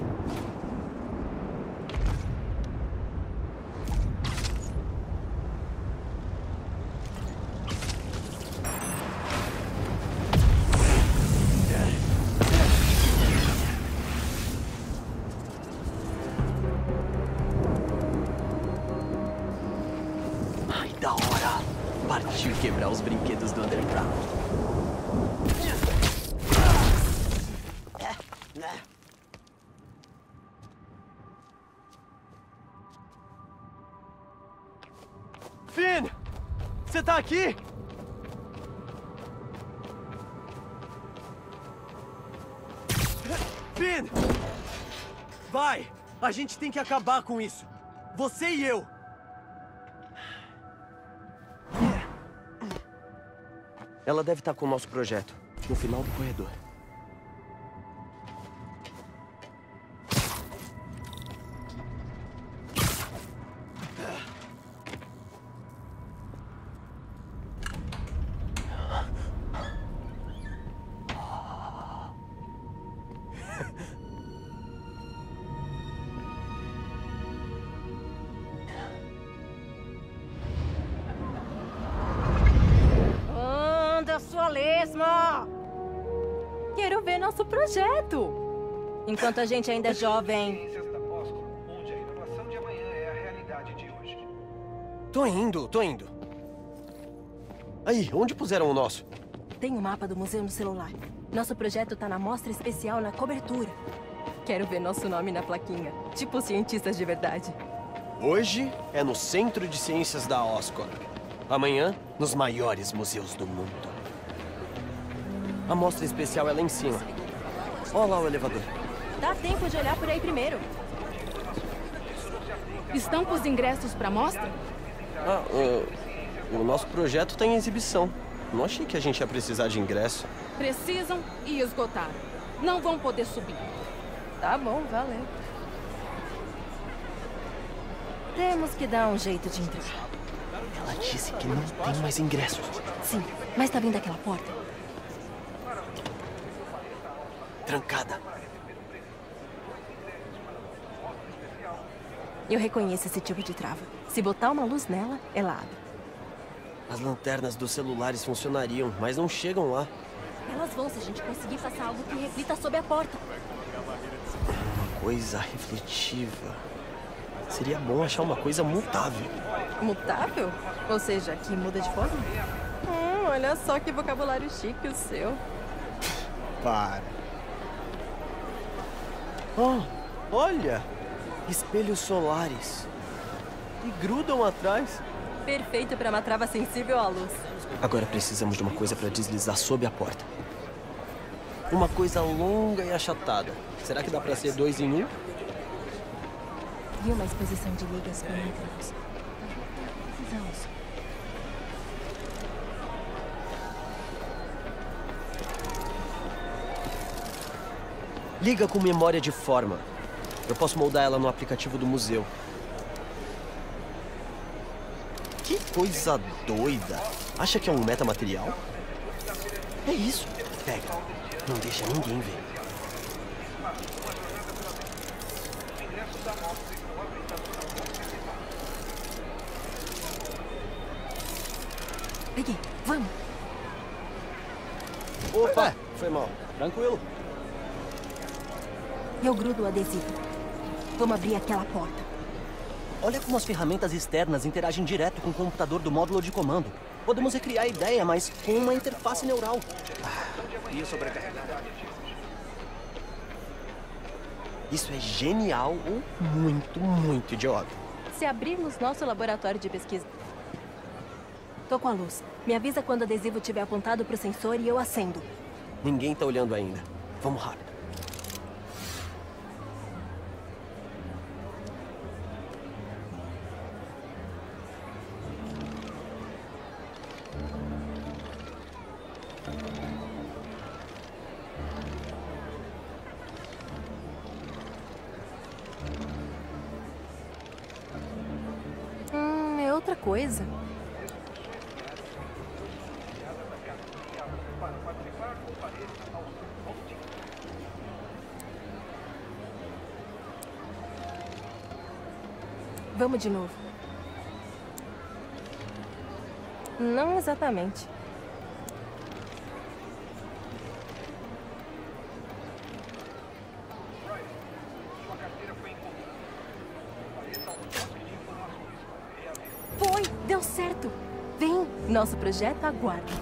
[SPEAKER 2] Ai, da hora. Partiu quebrar os brinquedos do Underground. Finn! Você tá aqui? Finn! Vai! A gente tem que acabar com isso. Você e eu. Ela deve estar com o nosso projeto, no final do corredor.
[SPEAKER 3] Quero ver nosso projeto. Enquanto a gente ainda é jovem.
[SPEAKER 2] Tô indo. Aí, onde puseram o nosso?
[SPEAKER 3] Tem um mapa do museu no celular. Nosso projeto tá na mostra especial na cobertura. Quero ver nosso nome na plaquinha. Tipo cientistas de verdade.
[SPEAKER 2] Hoje é no Centro de Ciências da Oscorp. Amanhã, nos maiores museus do mundo. A mostra especial é lá em cima. Olha lá o elevador.
[SPEAKER 3] Dá tempo de olhar por aí primeiro.
[SPEAKER 17] Estão com os ingressos pra mostra?
[SPEAKER 2] O nosso projeto tá em exibição. Não achei que a gente ia precisar de ingresso.
[SPEAKER 17] Precisam e esgotaram. Não vão poder subir.
[SPEAKER 3] Tá bom, valeu. Temos que dar um jeito de entrar.
[SPEAKER 2] Ela disse que não tem mais ingressos.
[SPEAKER 3] Sim, mas tá vindo aquela porta.
[SPEAKER 2] Trancada.
[SPEAKER 3] Eu reconheço esse tipo de trava. Se botar uma luz nela, ela abre.
[SPEAKER 2] As lanternas dos celulares funcionariam, mas não chegam lá.
[SPEAKER 3] Elas vão se a gente conseguir passar algo que reflita sob a porta.
[SPEAKER 2] Uma coisa refletiva. Seria bom achar uma coisa mutável.
[SPEAKER 3] Mutável? Ou seja, que muda de forma? Olha só que vocabulário chique o seu.
[SPEAKER 2] para. Oh, olha! Espelhos solares. E grudam atrás.
[SPEAKER 11] Perfeito para uma trava sensível à luz.
[SPEAKER 2] Agora precisamos de uma coisa para deslizar sob a porta. Uma coisa longa e achatada. Será que dá para ser 2 em 1?
[SPEAKER 3] E uma exposição de ligas coníferas. Precisamos.
[SPEAKER 2] Liga com memória de forma. Eu posso moldar ela no aplicativo do museu. Que coisa doida! Acha que é um metamaterial? É isso. Pega. Não deixa ninguém ver.
[SPEAKER 3] Peguei. Vamos.
[SPEAKER 2] Opa! Foi mal. Tranquilo.
[SPEAKER 3] Eu grudo o adesivo. Vamos abrir aquela porta.
[SPEAKER 2] Olha como as ferramentas externas interagem direto com o computador do módulo de comando. Podemos recriar a ideia, mas com uma interface neural.
[SPEAKER 16] E sobrecarregado.
[SPEAKER 2] Isso é genial ou muito, muito idiota.
[SPEAKER 3] Se abrirmos nosso laboratório de pesquisa... Tô com a luz. Me avisa quando o adesivo estiver apontado pro sensor e eu acendo.
[SPEAKER 2] Ninguém tá olhando ainda. Vamos rápido.
[SPEAKER 3] É outra coisa. Vamos de novo. Não exatamente. Foi! Deu certo! Vem! Nosso projeto aguarda.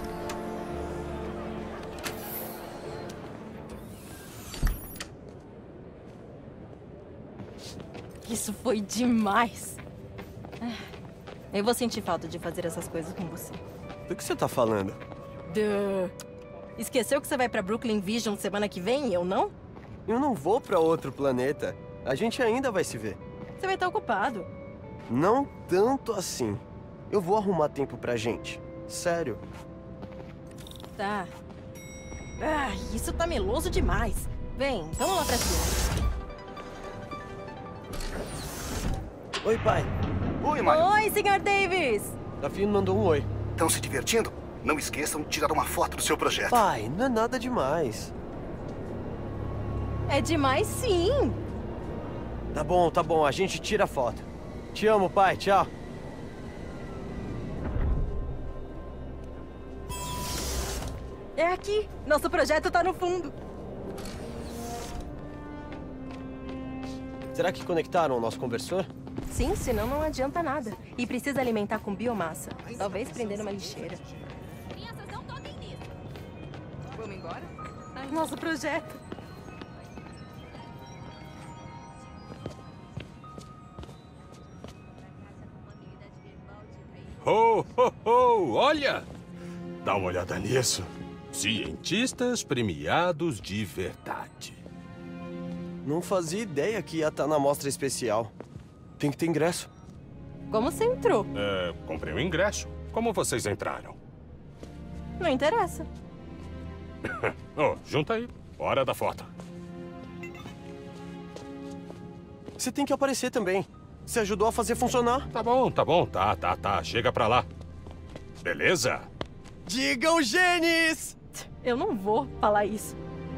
[SPEAKER 3] Isso foi demais! Eu vou sentir falta de fazer essas coisas com você.
[SPEAKER 2] Do que você tá falando?
[SPEAKER 3] Esqueceu que você vai pra Brooklyn Vision semana que vem e eu não?
[SPEAKER 2] Eu não vou pra outro planeta. A gente ainda vai se ver.
[SPEAKER 3] Você vai estar ocupado.
[SPEAKER 2] Não tanto assim. Eu vou arrumar tempo pra gente. Sério.
[SPEAKER 3] Tá. Isso tá meloso demais. Vem, vamos lá pra cima.
[SPEAKER 2] Oi, pai.
[SPEAKER 18] Oi, Mario.
[SPEAKER 3] Oi, Sr. Davis.
[SPEAKER 2] Davi mandou um oi.
[SPEAKER 18] Estão se divertindo? Não esqueçam de tirar uma foto do seu projeto.
[SPEAKER 2] Pai, não é nada demais.
[SPEAKER 3] É demais, sim.
[SPEAKER 2] Tá bom. A gente tira a foto. Te amo, pai. Tchau.
[SPEAKER 3] É aqui. Nosso projeto tá no fundo.
[SPEAKER 2] Será que conectaram o nosso conversor?
[SPEAKER 3] Sim, senão não adianta nada. E precisa alimentar com biomassa. Talvez prender numa lixeira.
[SPEAKER 17] Crianças, não toquem nisso. Vamos embora?
[SPEAKER 3] Nosso projeto.
[SPEAKER 19] Ho, ho, ho! Olha! Dá uma olhada nisso. Cientistas premiados de verdade.
[SPEAKER 2] Não fazia ideia que ia estar na mostra especial. Tem que ter ingresso.
[SPEAKER 3] Como você entrou?
[SPEAKER 19] Comprei um ingresso. Como vocês entraram?
[SPEAKER 3] Não interessa.
[SPEAKER 19] Junta aí. Hora da foto.
[SPEAKER 2] Você tem que aparecer também. Você ajudou a fazer funcionar.
[SPEAKER 19] Tá bom. Tá. Chega pra lá. Beleza?
[SPEAKER 2] Diga o Gênis!
[SPEAKER 3] Eu não vou falar isso.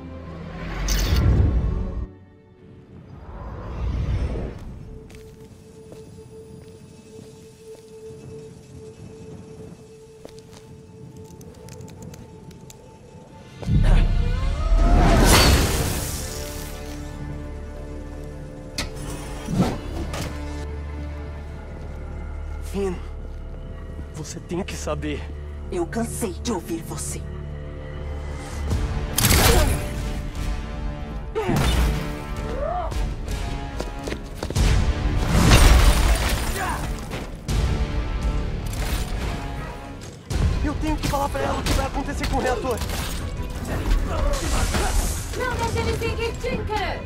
[SPEAKER 2] Finn, você tem que saber.
[SPEAKER 3] Eu cansei de ouvir você.
[SPEAKER 2] tenho que falar pra ela o que vai acontecer com o reator.
[SPEAKER 12] Não deixe ele seguir, Tinker!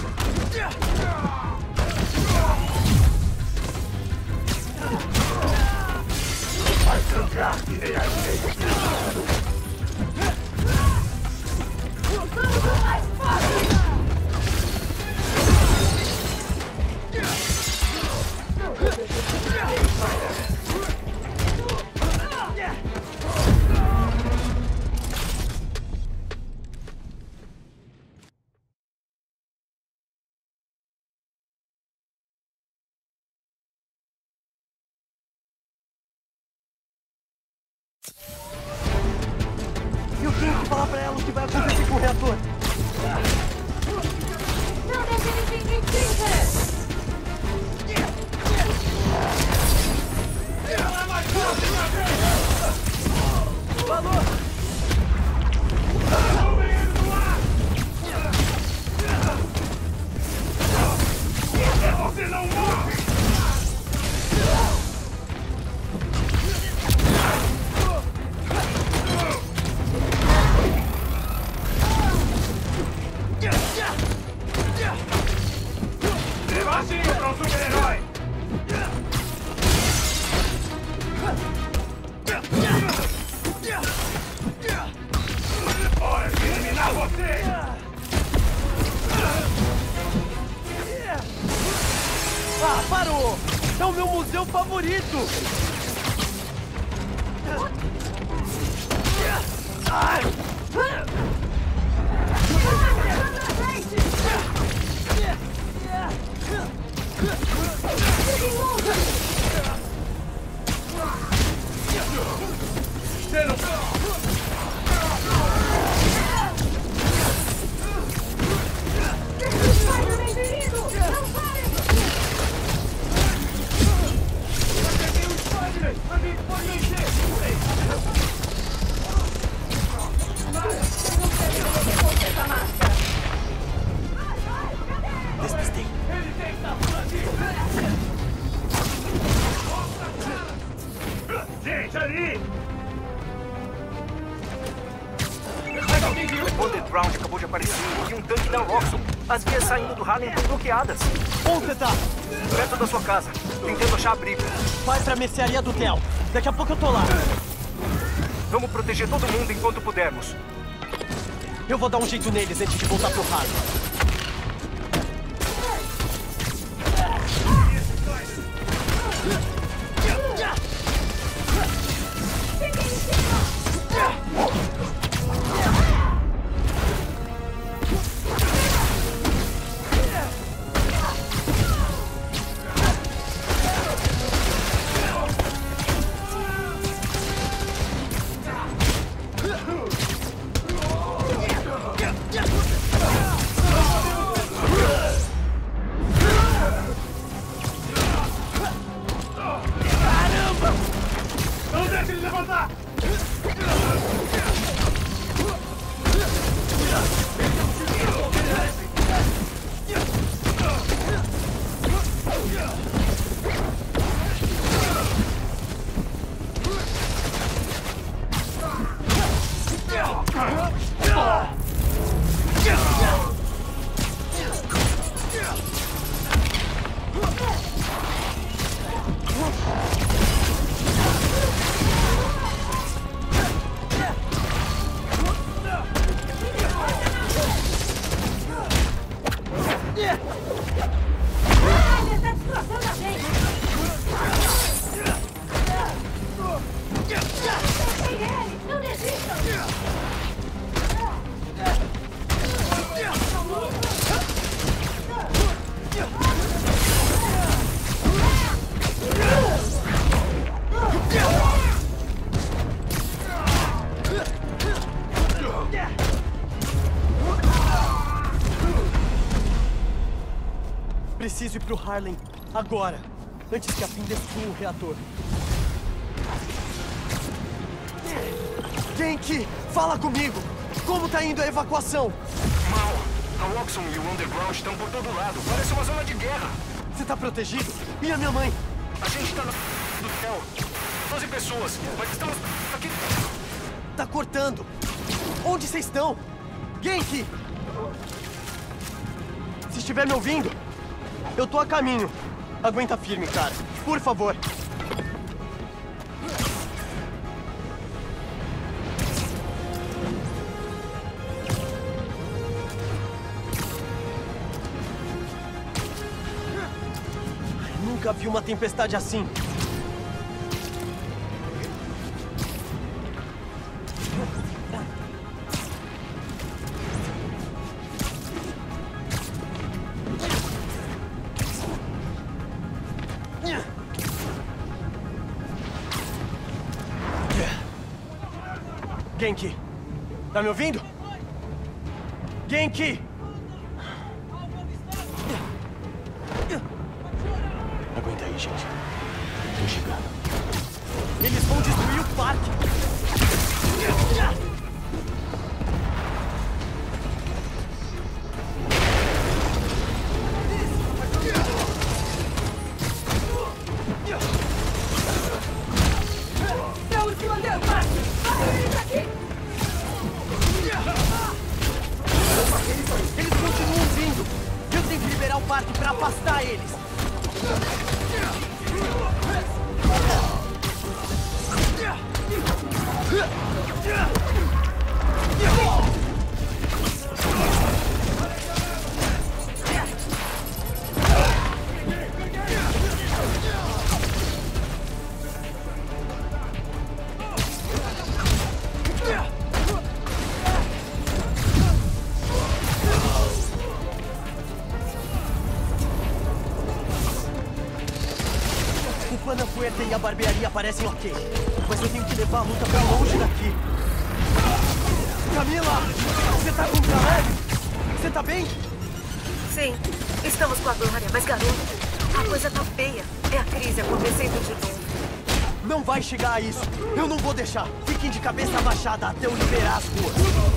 [SPEAKER 4] Vai trancar, virei a
[SPEAKER 12] Vamos mais forte!
[SPEAKER 2] Eu tenho que falar pra ela o que vai acontecer com o reator.
[SPEAKER 12] Não deixe ele seguir, Tinker!
[SPEAKER 2] Valor!
[SPEAKER 4] Você não morre! Devagarzinho para um super-herói! Hora de eliminar você!
[SPEAKER 2] Ah, parou! É o meu museu favorito! Ai! Despistei.
[SPEAKER 4] Gente, ali!
[SPEAKER 13] O Underground acabou de aparecer e um tanque da Roxxon. As vias saindo do Harlem estão bloqueadas.
[SPEAKER 2] Onde você tá?
[SPEAKER 13] Perto da sua casa, tentando achar abrigo.
[SPEAKER 2] Vai pra mercearia do Theo. Daqui a pouco eu tô lá.
[SPEAKER 13] Vamos proteger todo mundo enquanto pudermos.
[SPEAKER 2] Eu vou dar um jeito neles antes de voltar pro Harlem.
[SPEAKER 4] Não deixe ele levantar!
[SPEAKER 12] Ele está destroçando a gente! Peguei ele! Não desistam!
[SPEAKER 2] Preciso ir pro Harlem agora, antes que a Finn destrua o reator. Genki, fala comigo! Como tá indo a evacuação?
[SPEAKER 13] Mal. A Roxxon e o Underground estão por todo lado. Parece uma zona de guerra.
[SPEAKER 2] Você tá protegido? E a minha mãe?
[SPEAKER 13] A gente tá no do céu. 12 pessoas, mas estamos aqui...
[SPEAKER 2] Tá cortando. Onde vocês estão? Genki! Se estiver me ouvindo, eu tô a caminho. Aguenta firme, cara. Por favor. Nunca vi uma tempestade assim. Genki, tá me ouvindo? Genki! Aguenta aí, gente. Tô chegando. Eles vão destruir o parque!
[SPEAKER 12] Estamos se mandando, parque! Eles aqui!
[SPEAKER 2] Eles continuam vindo! Eu tenho que liberar o parque pra afastar eles! O Panafuerte e a barbearia parecem ok, mas eu tenho que levar a luta pra longe daqui. Camila! Você tá com o Caleb? Você tá bem?
[SPEAKER 11] Sim, estamos com a Glória, mas garoto, a coisa tá feia. É a crise acontecendo de novo.
[SPEAKER 2] Não vai chegar a isso. Eu não vou deixar. Fiquem de cabeça abaixada até eu liberar as ruas.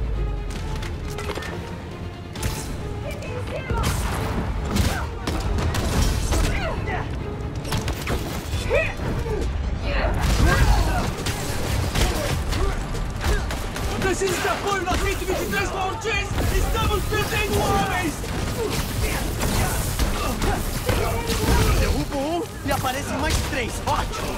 [SPEAKER 12] Preciso de apoio na 123 Mountains! Estamos perdendo homens!
[SPEAKER 2] Derrubo um e aparecem mais 3. Ótimo!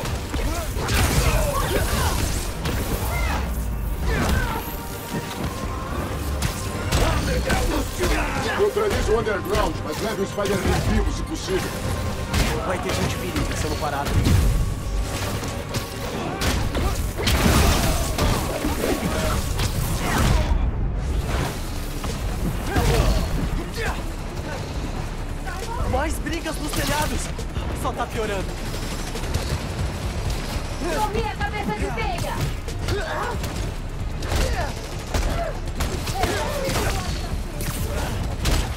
[SPEAKER 8] Neutralize o underground, mas leve o Spider-Man vivo, se possível.
[SPEAKER 2] Vai ter gente ferida sendo parada. Mais brigas nos telhados! Só tá piorando.
[SPEAKER 12] Corri a cabeça de telha!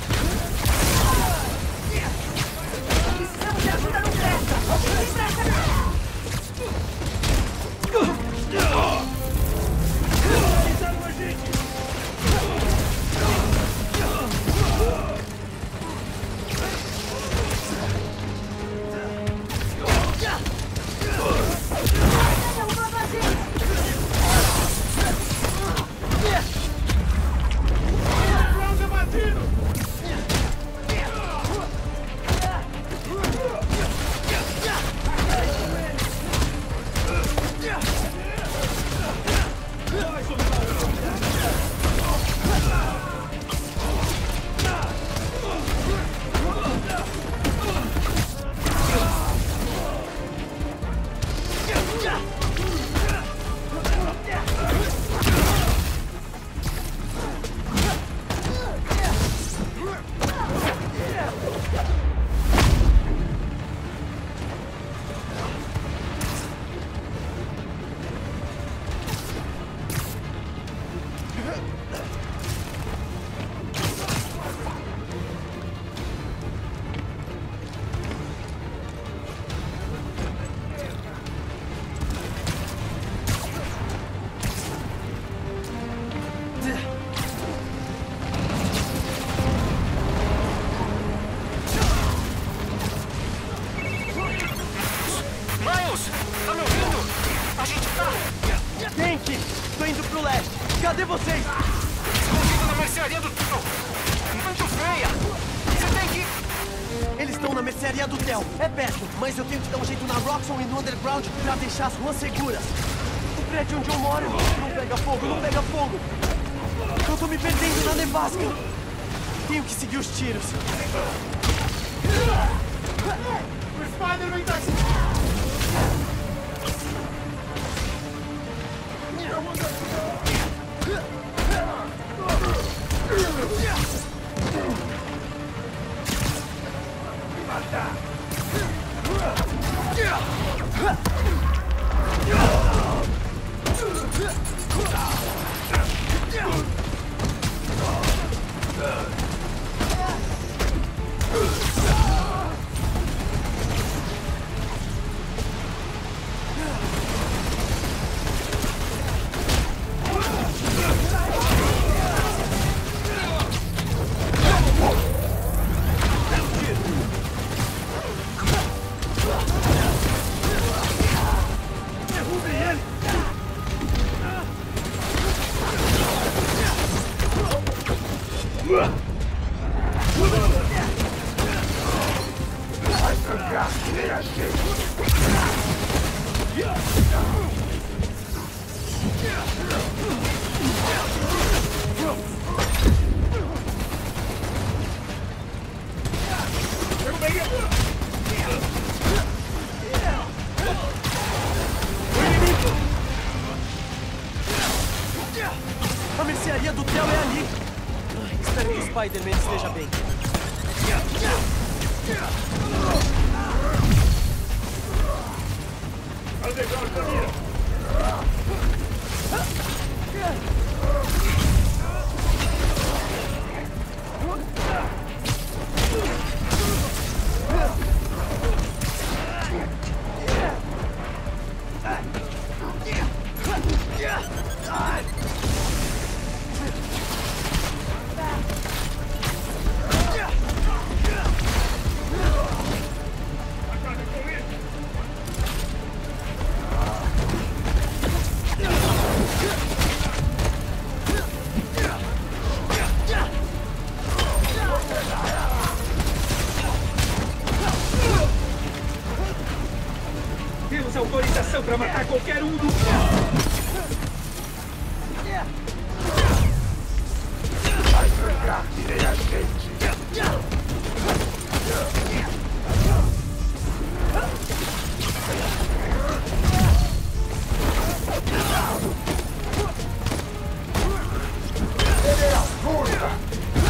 [SPEAKER 12] Precisamos de ajuda no pressa! Depressa!
[SPEAKER 2] Cadê vocês?
[SPEAKER 13] Escondido na mercearia do Theo. Muito feia. Você tem que...
[SPEAKER 2] Eles estão na mercearia do Theo. É perto, mas eu tenho que dar um jeito na Roxxon e no Underground pra deixar as ruas seguras. O prédio onde eu moro não pega fogo, não pega fogo. Eu tô me perdendo na nevasca. Tenho que seguir os tiros.
[SPEAKER 4] O Spider-Man tá aqui!
[SPEAKER 2] A mercearia do Theo é ali. Espero que o Spider-Man esteja bem.
[SPEAKER 20] Temos autorização para matar qualquer um do...
[SPEAKER 4] Vai trancar, tirei a gente. Ele é a fúria!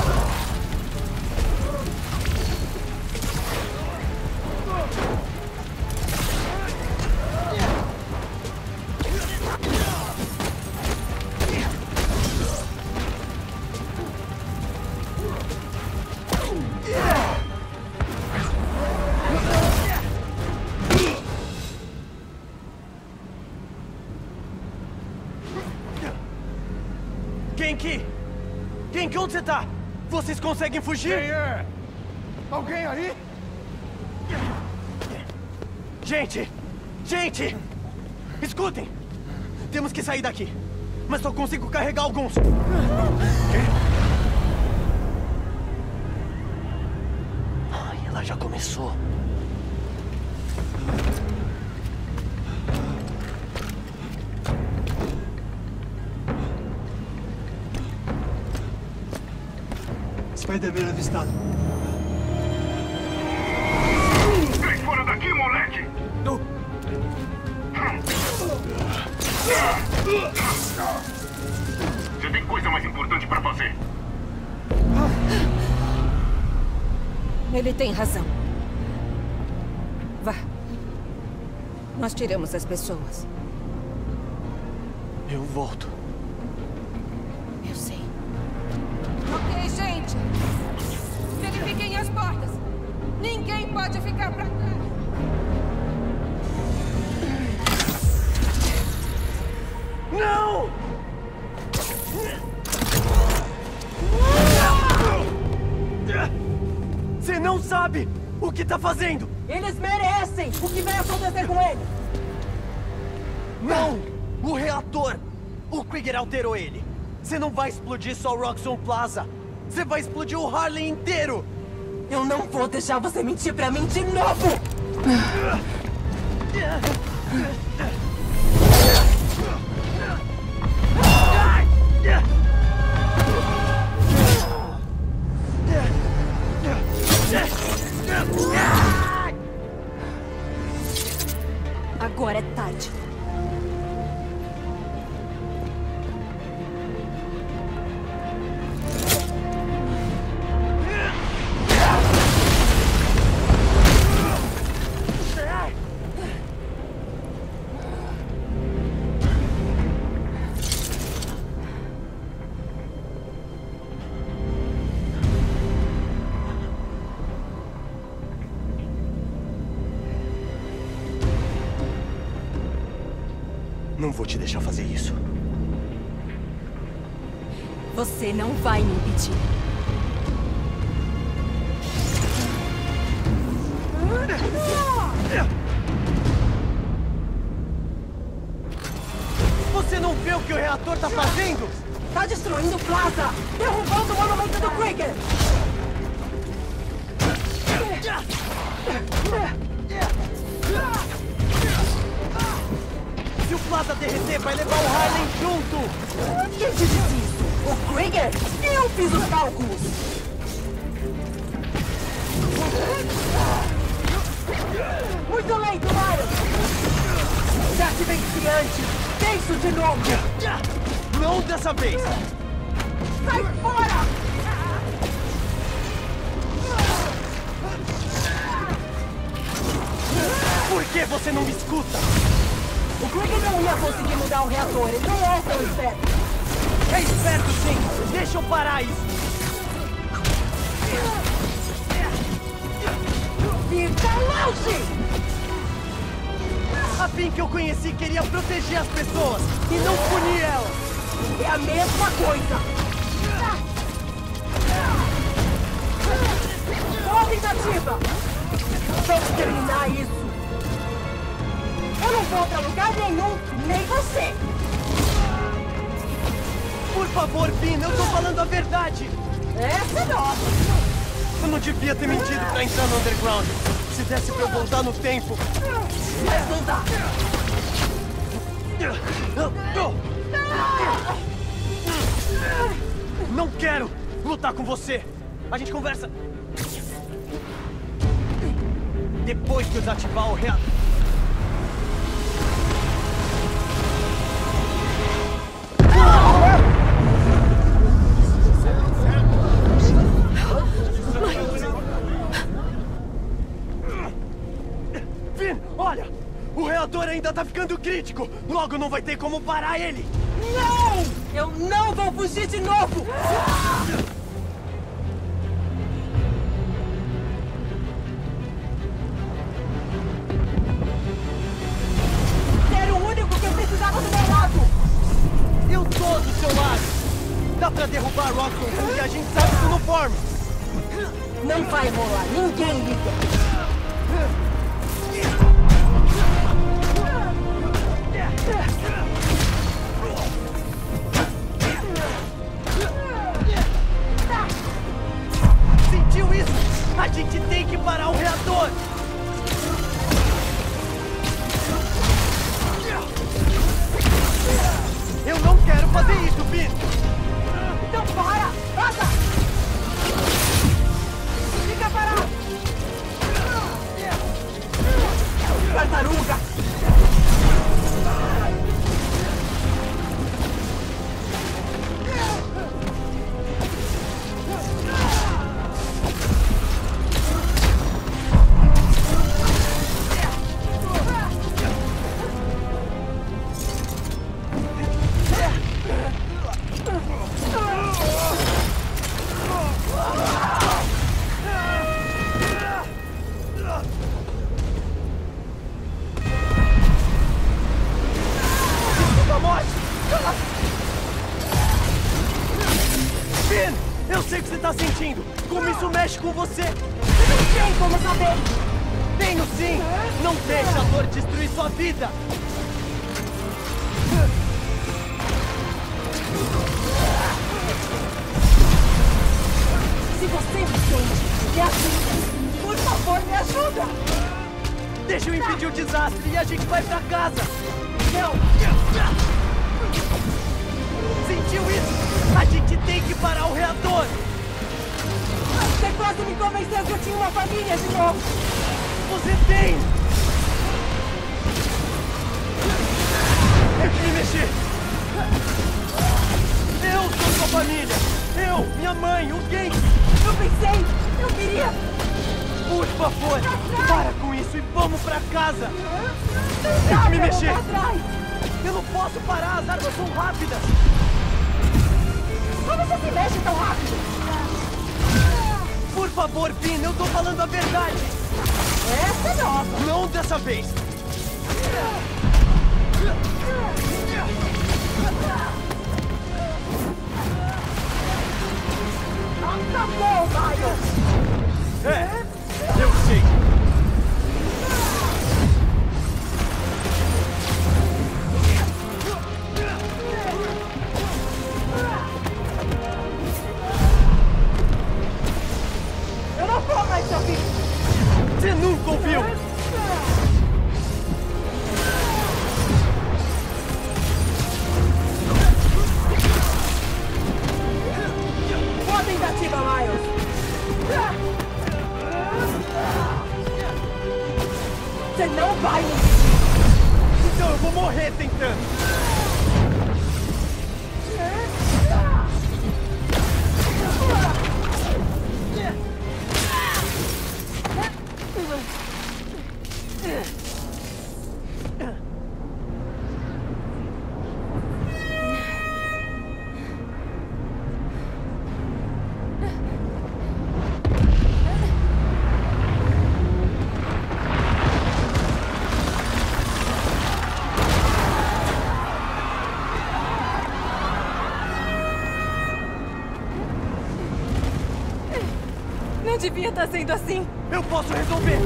[SPEAKER 2] Genki, onde você tá? Vocês conseguem fugir?
[SPEAKER 4] Quem é? Alguém aí?
[SPEAKER 2] Gente! Gente! Escutem! Temos que sair daqui. Mas só consigo carregar alguns. Ai, ela já começou.
[SPEAKER 20] Spider-Man avistado.
[SPEAKER 4] Sai fora daqui, moleque! Você tem coisa mais importante pra fazer.
[SPEAKER 14] Ele tem razão. Vá. Nós tiramos as pessoas.
[SPEAKER 2] Eu volto.
[SPEAKER 14] Eu sei. Ok, gente. Verifiquem as portas. Ninguém pode ficar pra trás.
[SPEAKER 2] Não! Você não sabe o que tá fazendo!
[SPEAKER 17] Eles merecem! O que vai acontecer com eles?
[SPEAKER 2] Não! O reator! O Krieger alterou ele. Você não vai explodir só o Roxxon Plaza. Você vai explodir o Harlem inteiro.
[SPEAKER 17] Eu não vou deixar você mentir pra mim de novo! Agora é tarde.
[SPEAKER 2] Não vou te deixar fazer isso.
[SPEAKER 17] Você não vai me impedir.
[SPEAKER 2] Você não vê o que o reator tá fazendo?
[SPEAKER 17] Tá destruindo o Plaza! Derrubando o monumento do Krieger!
[SPEAKER 2] Se o Plaza derreter, vai levar o Harlem junto!
[SPEAKER 17] Quem te disse isso? O Krieger? Eu fiz os cálculos! Muito lento, Miles! Já te venci antes! Penso de novo!
[SPEAKER 2] Não dessa vez!
[SPEAKER 17] Sai fora!
[SPEAKER 2] Por que você não me escuta?
[SPEAKER 17] O Krieger não ia conseguir mudar o reator, ele não é tão esperto.
[SPEAKER 2] É esperto sim! Deixa eu parar isso!
[SPEAKER 17] Fica longe!
[SPEAKER 2] A Pin que eu conheci queria proteger as pessoas e não punir elas!
[SPEAKER 17] É a mesma coisa! Boa tentativa! Vamos terminar isso! Eu não vou pra lugar nenhum, nem você!
[SPEAKER 2] Por favor, Pin, eu tô falando a verdade!
[SPEAKER 17] Essa é nossa!
[SPEAKER 2] Eu não devia ter mentido pra entrar no Underground. Se desse pra eu voltar no tempo.
[SPEAKER 17] Mas não dá!
[SPEAKER 2] Não quero lutar com você! A gente conversa depois que eu desativar o reator. Finn, olha! O reator ainda tá ficando crítico! Logo não vai ter como parar ele!
[SPEAKER 17] Não! Eu não vou fugir de novo! Era o único que eu precisava do meu lado!
[SPEAKER 2] Eu tô do seu lado! Dá pra derrubar Roxxon e a gente sabe isso no form!
[SPEAKER 17] Não vai rolar, ninguém liga!
[SPEAKER 2] Sentiu isso? A gente tem que parar o reator! Eu não quero fazer isso, Finn!
[SPEAKER 17] Então para! Anda! Fica parado! Tartaruga!
[SPEAKER 2] Finn, eu sei o que você tá sentindo! Como isso mexe com você!
[SPEAKER 17] Não tem como saber!
[SPEAKER 2] Tenho sim! Não deixa a dor destruir sua vida! desastre e a gente vai pra casa! Não! Sentiu isso? A gente tem que parar o reator!
[SPEAKER 17] Você quase me convenceu que eu tinha uma família de novo!
[SPEAKER 2] Você tem! Tem que me mexer! Eu sou sua família! Eu, minha mãe, o Genki!
[SPEAKER 17] Eu pensei! Eu queria!
[SPEAKER 2] Por favor, para com isso e vamos pra casa! Tem que me mexer! Eu não posso parar, as armas são rápidas!
[SPEAKER 17] Como você se mexe tão rápido?
[SPEAKER 2] Por favor, Finn, eu tô falando a verdade!
[SPEAKER 17] Essa é nova!
[SPEAKER 2] Não dessa vez!
[SPEAKER 17] Acabou, Miles!
[SPEAKER 2] É, eu sei!
[SPEAKER 17] Eu não vou mais te ouvir!
[SPEAKER 2] Você nunca ouviu!
[SPEAKER 17] Boa tentativa, Miles! Você não vai me...
[SPEAKER 2] Então eu vou morrer tentando!
[SPEAKER 17] Não devia estar sendo assim!
[SPEAKER 2] Eu posso resolver!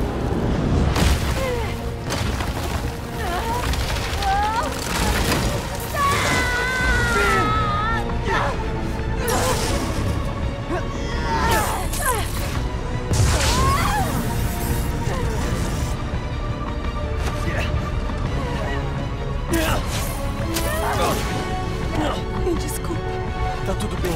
[SPEAKER 17] Me desculpe.
[SPEAKER 2] Tá tudo bem.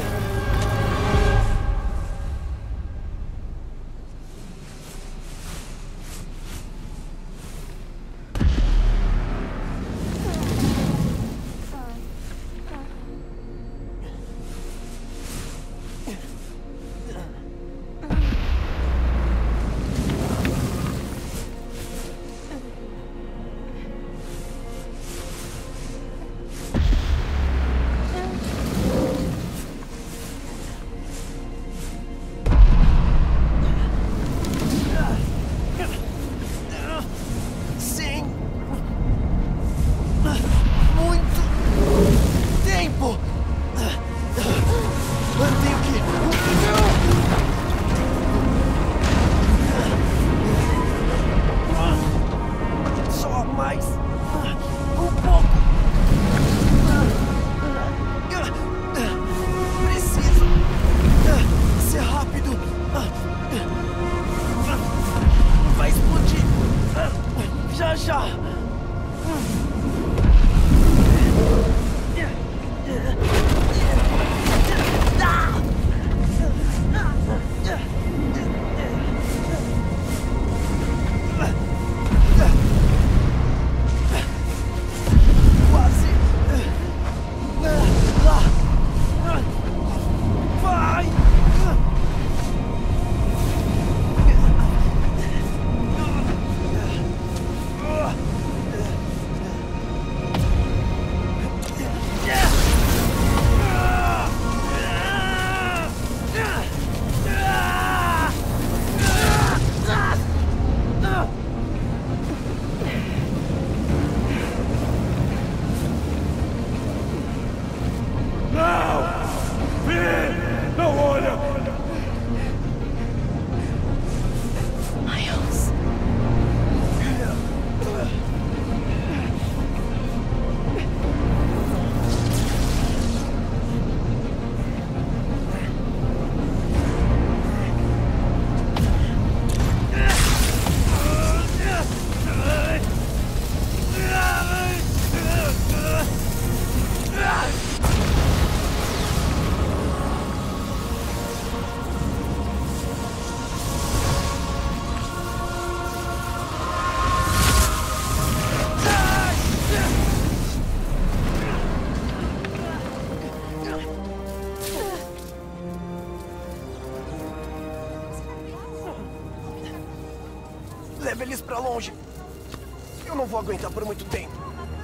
[SPEAKER 2] Leve eles pra longe. Eu não vou aguentar por muito tempo.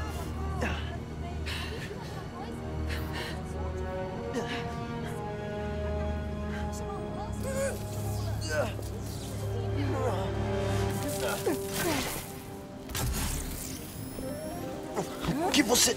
[SPEAKER 2] O que você...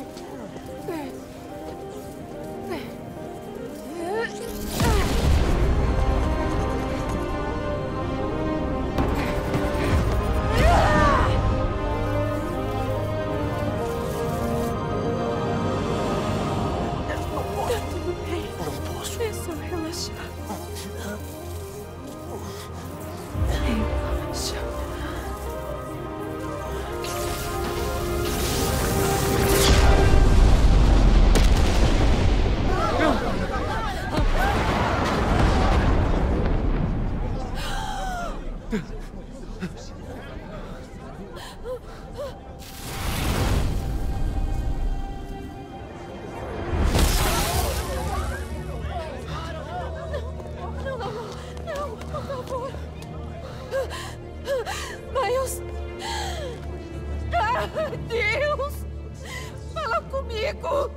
[SPEAKER 14] Deus! Fala comigo!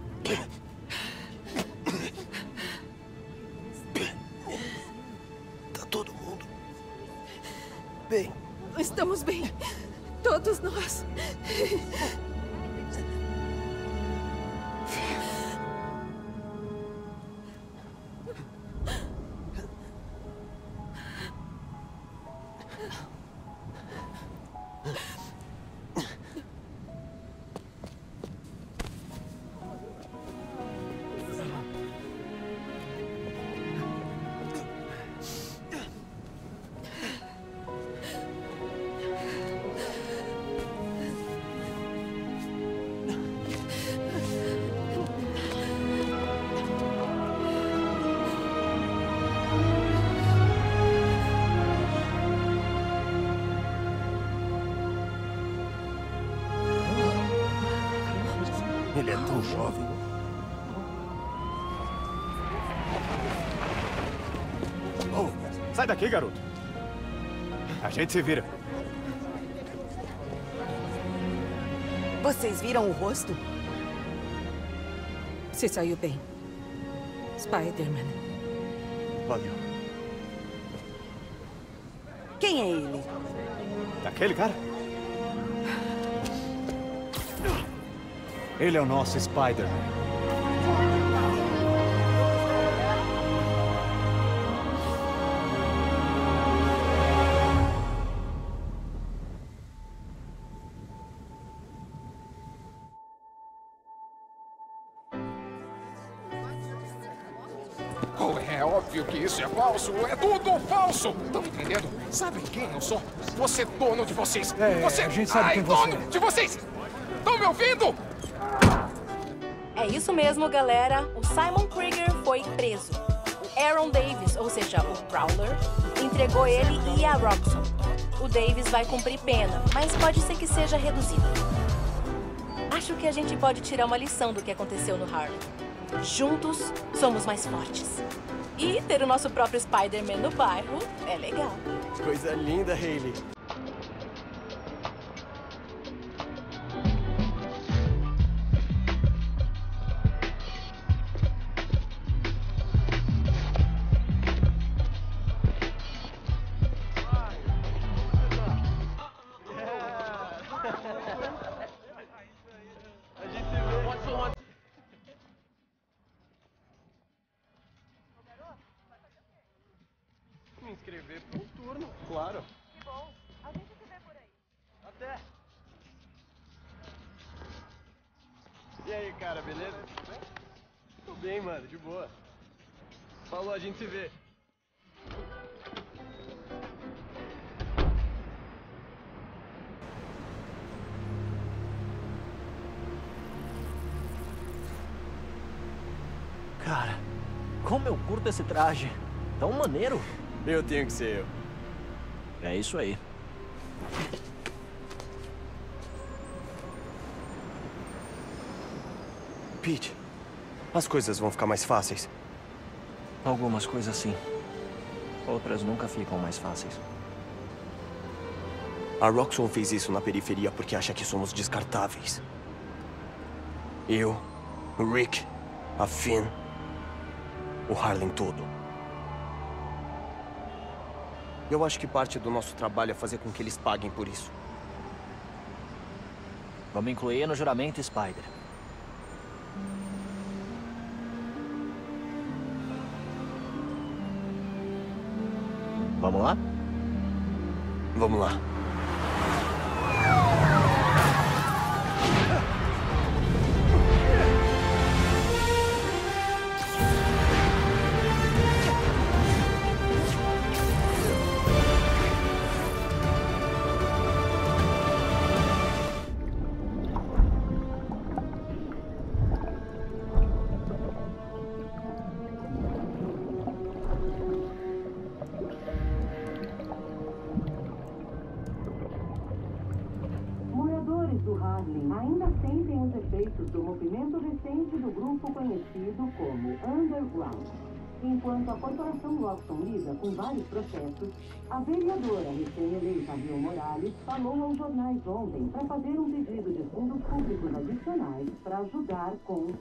[SPEAKER 2] Tá todo mundo bem?
[SPEAKER 14] Estamos bem. Todos nós.
[SPEAKER 2] Ele é tão jovem.
[SPEAKER 16] Oh, sai daqui, garoto. A gente se vira.
[SPEAKER 17] Vocês viram o rosto?
[SPEAKER 14] Você saiu bem. Spider-Man.
[SPEAKER 16] Valeu.
[SPEAKER 17] Quem é ele?
[SPEAKER 16] Aquele cara? Ele é o nosso Spider-Man.
[SPEAKER 7] Oh, é óbvio que isso é falso. É tudo falso. Estão entendendo? Sabem quem eu sou? Você é dono de vocês. Você
[SPEAKER 16] a gente sabe quem você é.
[SPEAKER 7] Dono de vocês. Estão me ouvindo?
[SPEAKER 11] É isso mesmo, galera. O Simon Krieger foi preso. O Aaron Davis, ou seja, o Prowler, entregou ele e a Roxxon. O Davis vai cumprir pena, mas pode ser que seja reduzido. Acho que a gente pode tirar uma lição do que aconteceu no Harlem. Juntos, somos mais fortes. E ter o nosso próprio Spider-Man no bairro é legal.
[SPEAKER 2] Coisa linda, Hailey. Me inscrever para um turno, claro.
[SPEAKER 11] Que bom. A gente se vê por aí.
[SPEAKER 2] Até. E aí, cara, beleza? Tudo bem, mano, de boa. Falou, a gente se vê. Cara, como eu curto esse traje. Tão maneiro. Eu tenho que ser eu. É isso aí. Pete, as coisas vão ficar mais fáceis.
[SPEAKER 21] Algumas coisas sim. Outras nunca ficam mais fáceis.
[SPEAKER 2] A Roxxon fez isso na periferia porque acha que somos descartáveis. Eu, o Rick, a Finn, o Harlan todo. Eu acho que parte do nosso trabalho é fazer com que eles paguem por isso.
[SPEAKER 16] Vamos incluir no juramento, Spider. Vamos lá?
[SPEAKER 2] Vamos lá.
[SPEAKER 21] Ainda sentem os efeitos do movimento recente do grupo conhecido como Underground. Enquanto a corporação Roxxon lida com vários processos, a vereadora recém-eleita Bill Morales falou aos jornais ontem para fazer um pedido de fundos públicos adicionais para ajudar com...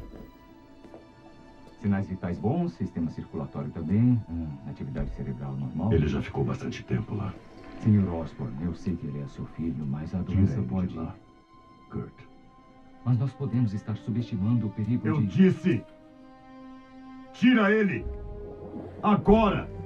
[SPEAKER 22] Sinais vitais bons, sistema circulatório também, atividade cerebral normal.
[SPEAKER 23] Ele já ficou bastante tempo lá.
[SPEAKER 22] Senhor Osborn, eu sei que ele é seu filho, mas a doença pode...
[SPEAKER 23] Lá. Kurt.
[SPEAKER 22] Mas nós podemos estar subestimando o perigo
[SPEAKER 23] Eu disse! Tira ele! Agora!